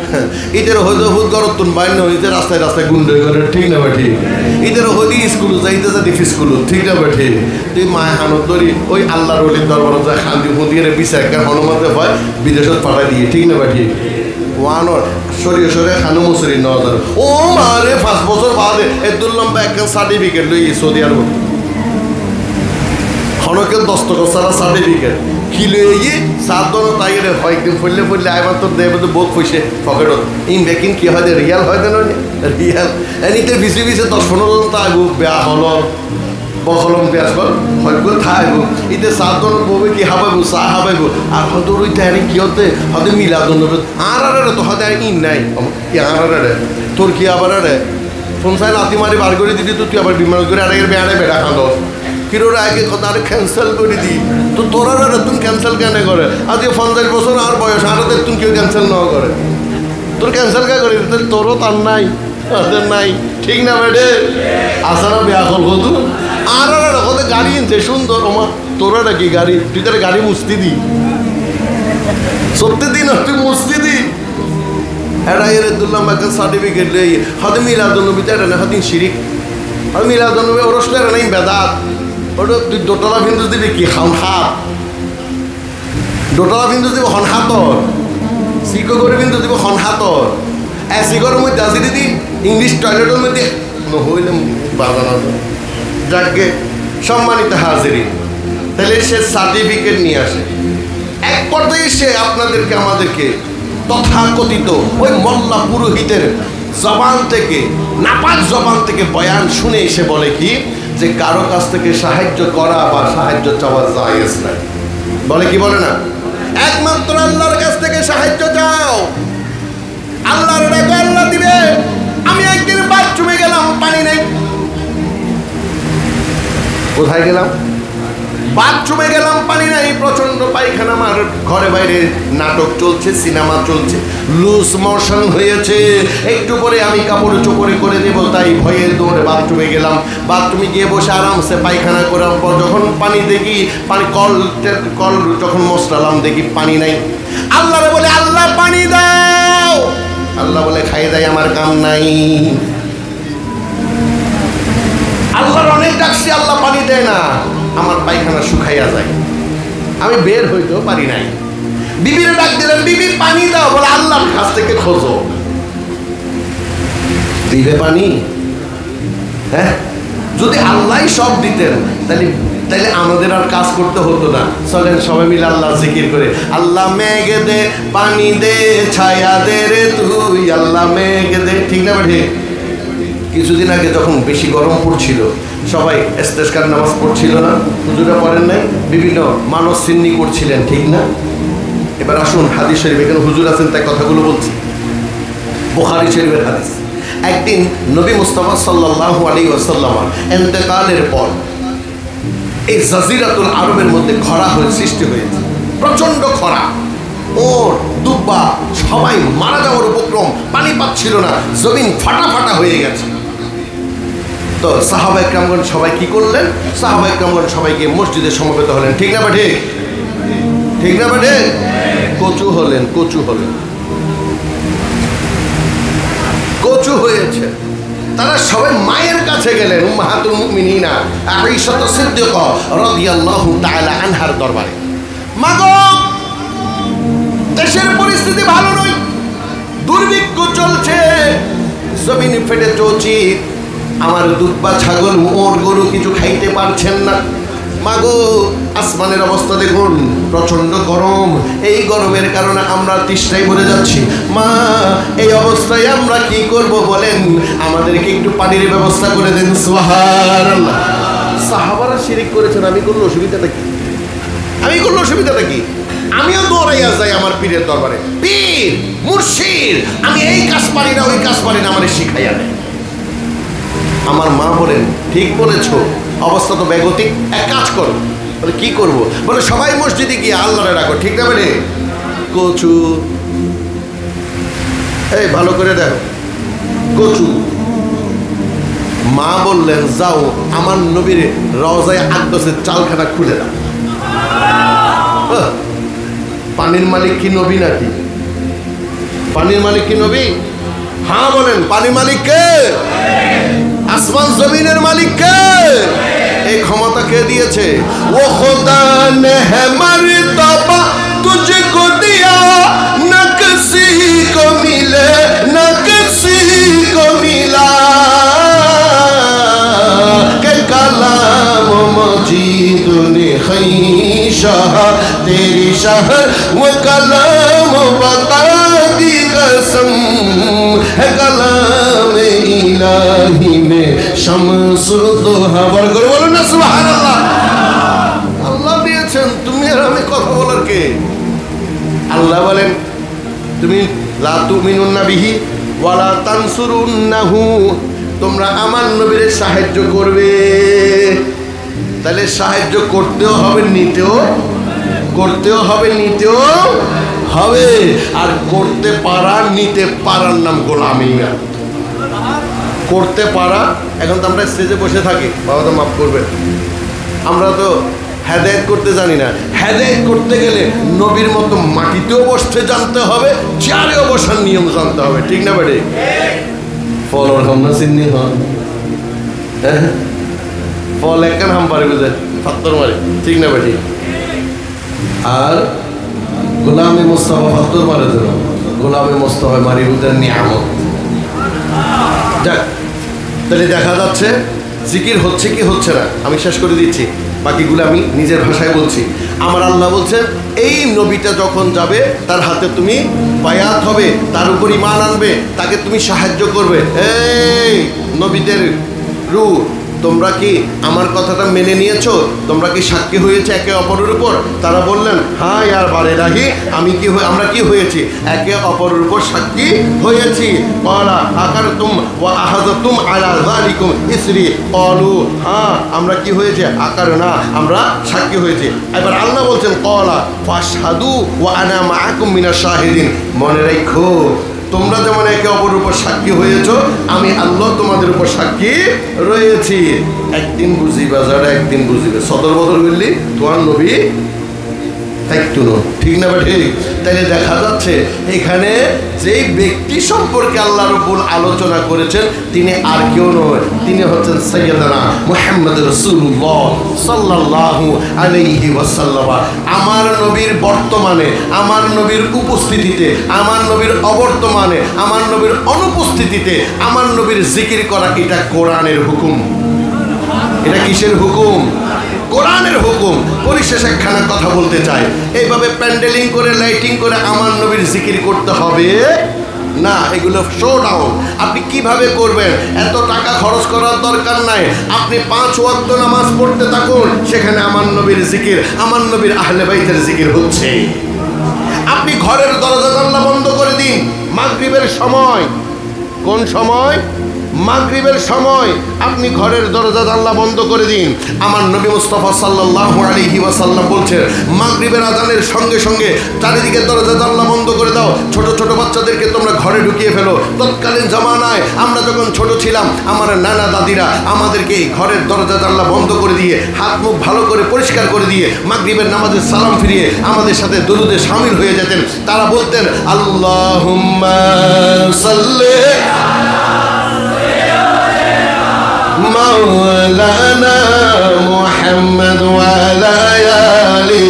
ঈদের হয়তো হুদ গরতুন বাইন হইতে রাস্তায় রাস্তায় গুন্ডে করে, ঠিক না বা ঠিক? ঈদের হইতে স্কুল যাইতে যাতে স্কুল, ঠিক না বা ঠিক? তুই মায় হানত ধরি ওই আল্লাহর অলির দরবার যায় খান্দি ফুদিয়ে বিচার একটা হনুমাতে হয় বিদেশত পাঠাই দিয়ে, ঠিক না বা ঠিক? ওয়ানর সরিয়ে সরিয়ে খানু মুসরি নজর ও মারে পাঁচ বছর বাদে এদুল লম্বা একটা সার্টিফিকেট লই সৌদি আরব খনকের দস্তখত ছাড়া সার্টিফিকেট কি লই গিয়ে সাত দল তাই হয় একদিন ফুললে ফুললে আইবার তোর দেবে তো বোক পয়সে পকেটত ইন বেকিং কি হয় রিয়াল হয় দেন রিয়াল এনিতে ভিসি ভিসে দশ পনেরো জন তা আইব বেয়া হল বহলম পেঁয়াজ কর হয়তো থাকব ইতে সাত জন বউবে কি হাবাইব চা হাবাইব আর হয়তো ওই তাই কি হতে হয়তো মিলা জন আর আর তো হয়তো ইন নাই কি আর আর তোর কি আবার আরে ফোন চাই লাতি মারি বার করে দিলি তো তুই আবার বিমান করে আরে বেড়ারে বেড়া খাঁদ কিরোর আগে কথা আরে ক্যান্সেল করে দি তো তোরা রে তুমি ক্যান্সেল কেন করে আজকে পঞ্চাশ বছর আর বয়স আর তুমি কেউ ক্যান্সেল না করে তোর ক্যান্সেল কে করে তোরও তার নাই ওদের নাই, ঠিক না বেডে আসারা বেয়া হল হতো আর আর ওদের গাড়ি ইনছে সুন্দর আমার তোরা নাকি গাড়ি তুই তার গাড়ি মুস্তি দি সত্যি দিন তুই মুস্তি দি এটা এর দুল্লাম একটা সার্টিফিকেট লই হয়তো মিলাদুন্নবীতে এটা না হয়তো শিরিক আর মিলাদুন্নবী ওরস এটা নাই বেদাত ওটা তুই দোতলা বিন্দু দিবি কি খান হাত দোতলা বিন্দু দিব হন হাতর সিকো করে বিন্দু দিব হন হাতর সিকোর মধ্যে আছে দিদি ইংলিশ টয়লেটের মধ্যে নহইলে বাজানো যাকে সম্মানিত হাজিরি তাহলে সে সার্টিফিকেট নিয়ে আসে এক পর্যায়ে সে আপনাদেরকে আমাদেরকে তথাকথিত ওই মোল্লা পুরোহিতের জবান থেকে নাপাক জবান থেকে বয়ান শুনে এসে বলে কি যে কারো কাছ থেকে সাহায্য করা বা সাহায্য চাওয়া জায়েজ না, বলে কি বলে না একমাত্র আল্লাহর কাছ থেকে সাহায্য চাও, আল্লাহর ডাকে আল্লাহ দিবে। আমি একদিন বাথরুমে গেলাম পানি নেই, কোথায় গেলাম বাথরুমে গেলাম পানি নাই, প্রচন্ড পায়খানা, আমার ঘরে বাইরে নাটক চলছে, সিনেমা চলছে, লুজ মোশন হয়েছে, একটু পরে আমি কাপড় চোপড়ে করে দেবো তাই ভয়ে দৌড়ে বাথরুমে গেলাম। বাথরুমে গিয়ে বসে আরামসে পায়খানা করার পর যখন পানি দেখি পানি কল কল যখন মশলালাম দেখি পানি নাই, আল্লাহরে বলে আল্লাহ পানি দাও, আল্লাহ বলে খাইয়ে দেয় আমার কাম নাই। আল্লাহর অনেক ডাকছি আল্লাহ পানি দেয় না, আমার পায়খানা শুকাইয়া যায়, আমি বের হইতেও পারি নাই। বিবির ডাক দিলেন বিবি পানি দাও, বলে আল্লাহর কাছ থেকে খোঁজো, দিবে পানি? হ্যাঁ, যদি আল্লাহ সব দিতেন তাহলে তাহলে আমাদের আর কাজ করতে হতো না। চলেন সবাই মিলে আল্লাহ জিকির করে, আল্লাহ মেঘে দে পানি দে ছায়া দে রে তুই, আল্লাহ মেঘে দে, ঠিক না বেঠে? কিছুদিন আগে যখন বেশি গরম পড়ছিল সবাই ইস্তেসকার নামাজ পড়ছিল না, হুজুরা পড়েন নাই, বিভিন্ন মানব সিন্নি করছিলেন, ঠিক না? এবার আসুন হাদিস শরীফ, এখানে হুজুর আছেন তাই কথাগুলো বলছি, বুখারী শরীফের হাদিস। একদিন নবী মুস্তাফা সাল্লাল্লাহু আলাইহি ওয়াসাল্লাম ইন্তেকালের পর এই জাজিরাতুল আরবের মধ্যে খরা হয়ে সৃষ্টি হয়েছে, প্রচন্ড খরা, ওর দুব্বা সবাই মারা যাওয়ার উপক্রম, পানি পাচ্ছিল না, জমিন ফাটা ফাটা হয়ে গেছে। তো সাহাবা ইকরামগণ সবাই কি করলেন? সাহাবা ইকরামগণ সবাই গিয়ে মসজিদে সমবেত হলেন, ঠিক না বেঠে? ঠিক না বেঠে? কচু হলেন, কচু হলেন, কচু হয়েছে। তারা সবাই মায়ের কাছে গেলেন, উম্মাহাতুল মুমিনিনা আয়েশা সিদ্দিকা রাদিয়াল্লাহু তাআলা আনহার দরবারে। মা গো, দেশের পরিস্থিতি ভালো নয়, দুর্ভিক্ষ চলছে, জমিন ফেটে চলছে, আমার দুব্বা ছাগল মোর গরু কিছু খাইতে পারছেন না। মাগো, আসমানের অবস্থা দেখুন, প্রচন্ড গরম, এই গরমের কারণে আমরা তৃষ্ণায় মরে যাচ্ছি। মা, এই অবস্থায় আমরা কি করব বলেন, আমাদেরকে একটু পানির ব্যবস্থা করে দেন। সুবহানাল্লাহ। সাহাবারা শিরিক করেছেন, আমি করলে অসুবিধাটা কি? আমি করলে অসুবিধাটা কি? আমিও দৌড়াইয়া যাই আমার পীরের দরবারে, পীর মুর্শিদ আমি এই কাজ পারি না ওই কাজ পারি না, আমার শিখাইয়া দেয়। আমার মা বলেন ঠিক বলেছ, অবস্থা তো বেগতিক, এক কাজ করো। বলে কি করবো? বলে সবাই মসজিদে গিয়ে আল্লাহরে রাখো, ঠিক না? মানে কচু, এই ভালো করে দেখো কচু। মা বললেন যাও আমার নবীর রওজায় আকদসের চালখানা খুলে দাও। পানির মালিক কি নবী নাকি? পানির মালিক কি নবী? হ্যাঁ বলেন, পানির মালিক কে? আসমান জমিনের মালিক কে? এই ক্ষমতা কে দিয়েছে? ও খোদা নে হ্যায় মর্তবা তুঝকো দিয়া, না কিসি কো মিলে না কিসি কো মিলা, কে কালাম মজিদ নে খৈশা তেরি শহর वो कलाम बता दी कसम है कलाम इलाही में शम्स दुहा। বড় করে বলুন না সুবহানাল্লাহ। আল্লাহ দিয়েছেন, তুমি আর আমি কথা বলার কে? আল্লাহ বলেন তুমি লা তুমিনুন্না বিহি ওয়ালা তানসুরুন্নাহু, তোমরা আমার নবীর সাহায্য করবে। তাহলে সাহায্য করতেও হবে, নিতেও করতেও হবে, নিতেও হবে। আর করতে পারা নিতে পারার নাম গোলামি। করতে পারা, এখন তো আমরা স্টেজে বসে থাকি, বাবা তো মাফ করবেন, আমরা তো হেদায়েত করতে জানি না। হেদায়েত করতে গেলে নবীর মতো মাটিতেও বসতে জানতে হবে, চেয়ারেও বসার নিয়ম জানতে হবে, ঠিক না বেড়ে? ফলর আমরা চিনি হন ফল একখান হাম পারে বুঝে ফাত্তর মারে, ঠিক না বেটি? আর গোলামে মোস্তফা ফাত্তর মারে যেন, গোলামে মোস্তফা মারি বুঝেন নিয়ামত। যাক, তাহলে দেখা যাচ্ছে জিকির হচ্ছে কি হচ্ছে না আমি শেষ করে দিচ্ছি, বাকিগুলো আমি নিজের ভাষায় বলছি। আমার আল্লাহ বলছেন এই নবীটা যখন যাবে তার হাতে তুমি বায়াত হবে, তার উপর ঈমান আনবে, তাকে তুমি সাহায্য করবে। এই নবীদের রূহ, তোমরা কি আমার কথাটা মেনে নিয়েছো? তোমরা কি সাক্ষী হয়েছে একে অপরের উপর? তারা বললেন হ্যাঁ ইয়ার বারে রাহি, আমি কি আমরা কি হয়েছি? একে অপরের উপর সাক্ষী হয়েছি। ক্বালা আকারতুম ওয়া আহাযাতুম আলা যালিকুম ইসরি, ক্বালু হ্যাঁ আমরা কি হয়েছে? আকার না, আমরা সাক্ষী হয়েছি। এবার আল্লাহ বলছেন ক্বালা ফাশহাদু ওয়া আনা মাআকুম মিনাশ শাহিদিন, মনে রাখো তোমরা যেমন একে অপরের উপর সাক্ষী হয়েছ, আমি আল্লাহ তোমাদের উপর সাক্ষী রয়েছি। একদিন বুঝিবা যারা একদিন বুঝিবে, সদর বদর বললি তোমার নবী একটু নো, ঠিক না বা ঠিক? তাইলে দেখা যাচ্ছে এখানে যেই ব্যক্তি সম্পর্কে আল্লাহ রাব্বুল আলোচনা করেছেন তিনি আর কেউ নয়, তিনি হচ্ছেন সাইয়্যিদানা মুহাম্মদ রাসূলুল্লাহ সাল্লাল্লাহু আলাইহি ওয়াসাল্লাম। আমার নবীর বর্তমানে, আমার নবীর উপস্থিতিতে, আমার নবীর অবর্তমানে, আমার নবীর অনুপস্থিতিতে আমার নবীর জিকির করা এটা কোরআনের হুকুম। এটা কিসের হুকুম? কোরআনের হুকুম। পরিশেষে একখানা কথা বলতে চাই, এইভাবে প্যান্ডেলিং করে লাইটিং করে আমার নবীর জিকির করতে হবে না, এগুলো শো ডাউন। আপনি কিভাবে করবেন? এত টাকা খরচ করার দরকার নাই, আপনি পাঁচ ওয়াক্ত নামাজ পড়তে থাকুন, সেখানে আমার নবীর জিকির, আমার নবীর আহলে বাইতের জিকির হচ্ছে। আপনি ঘরের দরজা জানলা বন্ধ করে দিন মাগরিবের সময়। কোন সময়? মাগরিবের সময় আপনি ঘরের দরজা জানলা বন্ধ করে দিন। আমার নবী মুস্তাফা সাল্লাল্লাহু আলাইহি ওয়াসাল্লাম বলছেন মাগরিবের আজানের সঙ্গে সঙ্গে চারিদিকে দরজা জানলা বন্ধ করে দাও, ছোট ছোট বাচ্চাদেরকে তোমরা ঘরে ঢুকিয়ে ফেলো। তৎকালীন জামানায় আমরা যখন ছোট ছিলাম আমার নানা দাদিরা আমাদেরকে ঘরের দরজা জানলা বন্ধ করে দিয়ে হাত মুখ ভালো করে পরিষ্কার করে দিয়ে মাগরিবের নামাজের সালাম ফিরিয়ে আমাদের সাথে দুরুদে শামিল হয়ে যেতেন। তারা বলতেন আল্লাহুম্মা সাল্লি مولانا محمد وعلى آله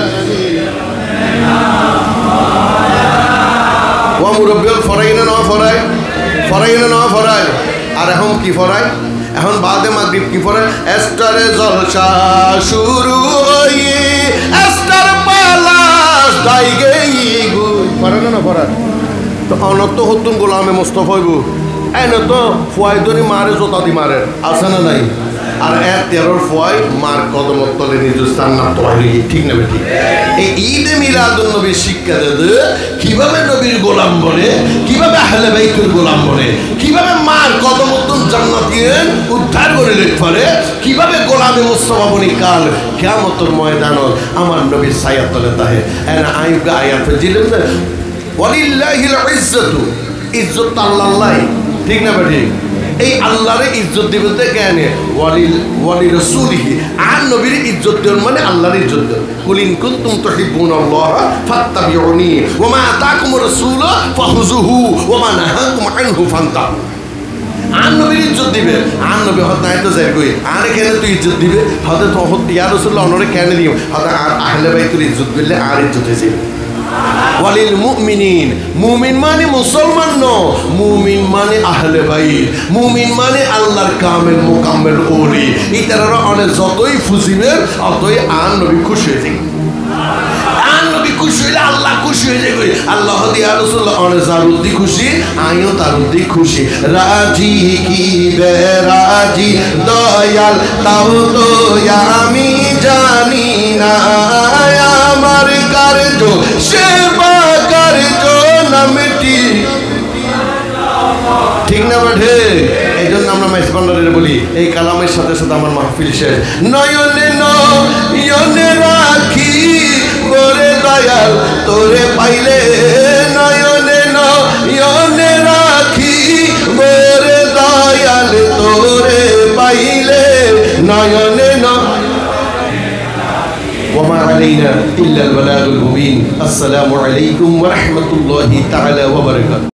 ومربي الفرائض না ফরাই ফরাইদ না ফরাই। আর এখন কি ফরাই? এখন বাদে মাগরিব কি ফরাই? এস্টারে জলসা শুরু হয়ে এস্টার পালাস দাই গই গু ফরাই না ফরাই। তো অনত হতুন গোলামে মোস্তফা হইব এনে তো ফুয়াই ধরি মারে জোতা দি মারে, আছে না নাই? আর এক তেরোর ফুয়াই মার কদমত তলে নিজ স্থান না তৈরি, ঠিক না বেঠিক? এই ঈদে মিলাদুন নবীর শিক্ষা দেবে কিভাবে নবীর গোলাম বনে, কিভাবে আহলে বাইতুল গোলাম বনে, কিভাবে মার কদমত জান্নাতীন উদ্ধার করে লেখ পারে, কিভাবে গোলামে মুস্তাফা বনি কাল কিয়ামতের ময়দানত আমার নবীর ছায়ার তলে তাহে এনা আইয়ুকা আয়াত জিলেন না ওয়ালিল্লাহিল ইজ্জাতু, ইজ্জত আল্লাহর, ঠিক না বেঠিক? এই আল্লাহরে ইজ্জত দিবেন তো কেন ওয়ালিল ওয়ালি রাসূলিহি আর নবীর ইজ্জত দেন মানে আল্লাহর ইজ্জত দেন কুল ইন কুনতুম তুহিব্বুনাল্লাহ ফাত্তাবিউনি ওয়া মা আতাকুমুর রাসূল ফাখুযুহু ওয়া মা নাহাকুম আনহু ফান্তাহু আর নবীর ইজ্জত দিবে আর নবী হত নাই তো যাই কই আর কেন তুই ইজ্জত দিবে হতে তো হত ইয়া রাসূলুল্লাহ অনরে কেন দিও হতে আর আহলে বাইতের ইজ্জত দিলে আর ইজ্জত হইছে ওয়ালিল মুমিনিন মুমিন মানে মুসলমান ন মুমিন মানে আহলে বাইত মুমিন মানে আল্লাহর কামেল মুকাম্মেল ওলি ইতারা অনেক যতই ফুজিবে অতই আর নবী খুশি হয়ে যায় আর নবী খুশি হইলে আল্লাহ খুশি হয়ে যায় আল্লাহ দিয়া রাসূলুল্লাহ অনেক জারুদ্দি খুশি আমিও তারুদ্দি খুশি রাজি কি বেরাজি দয়াল তাও তো আমি জানি না আমার কার্য সেবা কার্য নামটি ঠিক না বেঠে এই জন্য আমরা মাইস ভান্ডারের বলি এই কালামের সাথে সাথে আমার মাহফিল শেষ নয়নে নয়নে রাখি বরে দয়াল তোরে পাইলে নয়নে নয়নে রাখি বরে দয়াল তোরে পাইলে নয়নে নয়নে وما علينا إلا البلاغ المبين السلام عليكم ورحمة الله تعالى وبركاته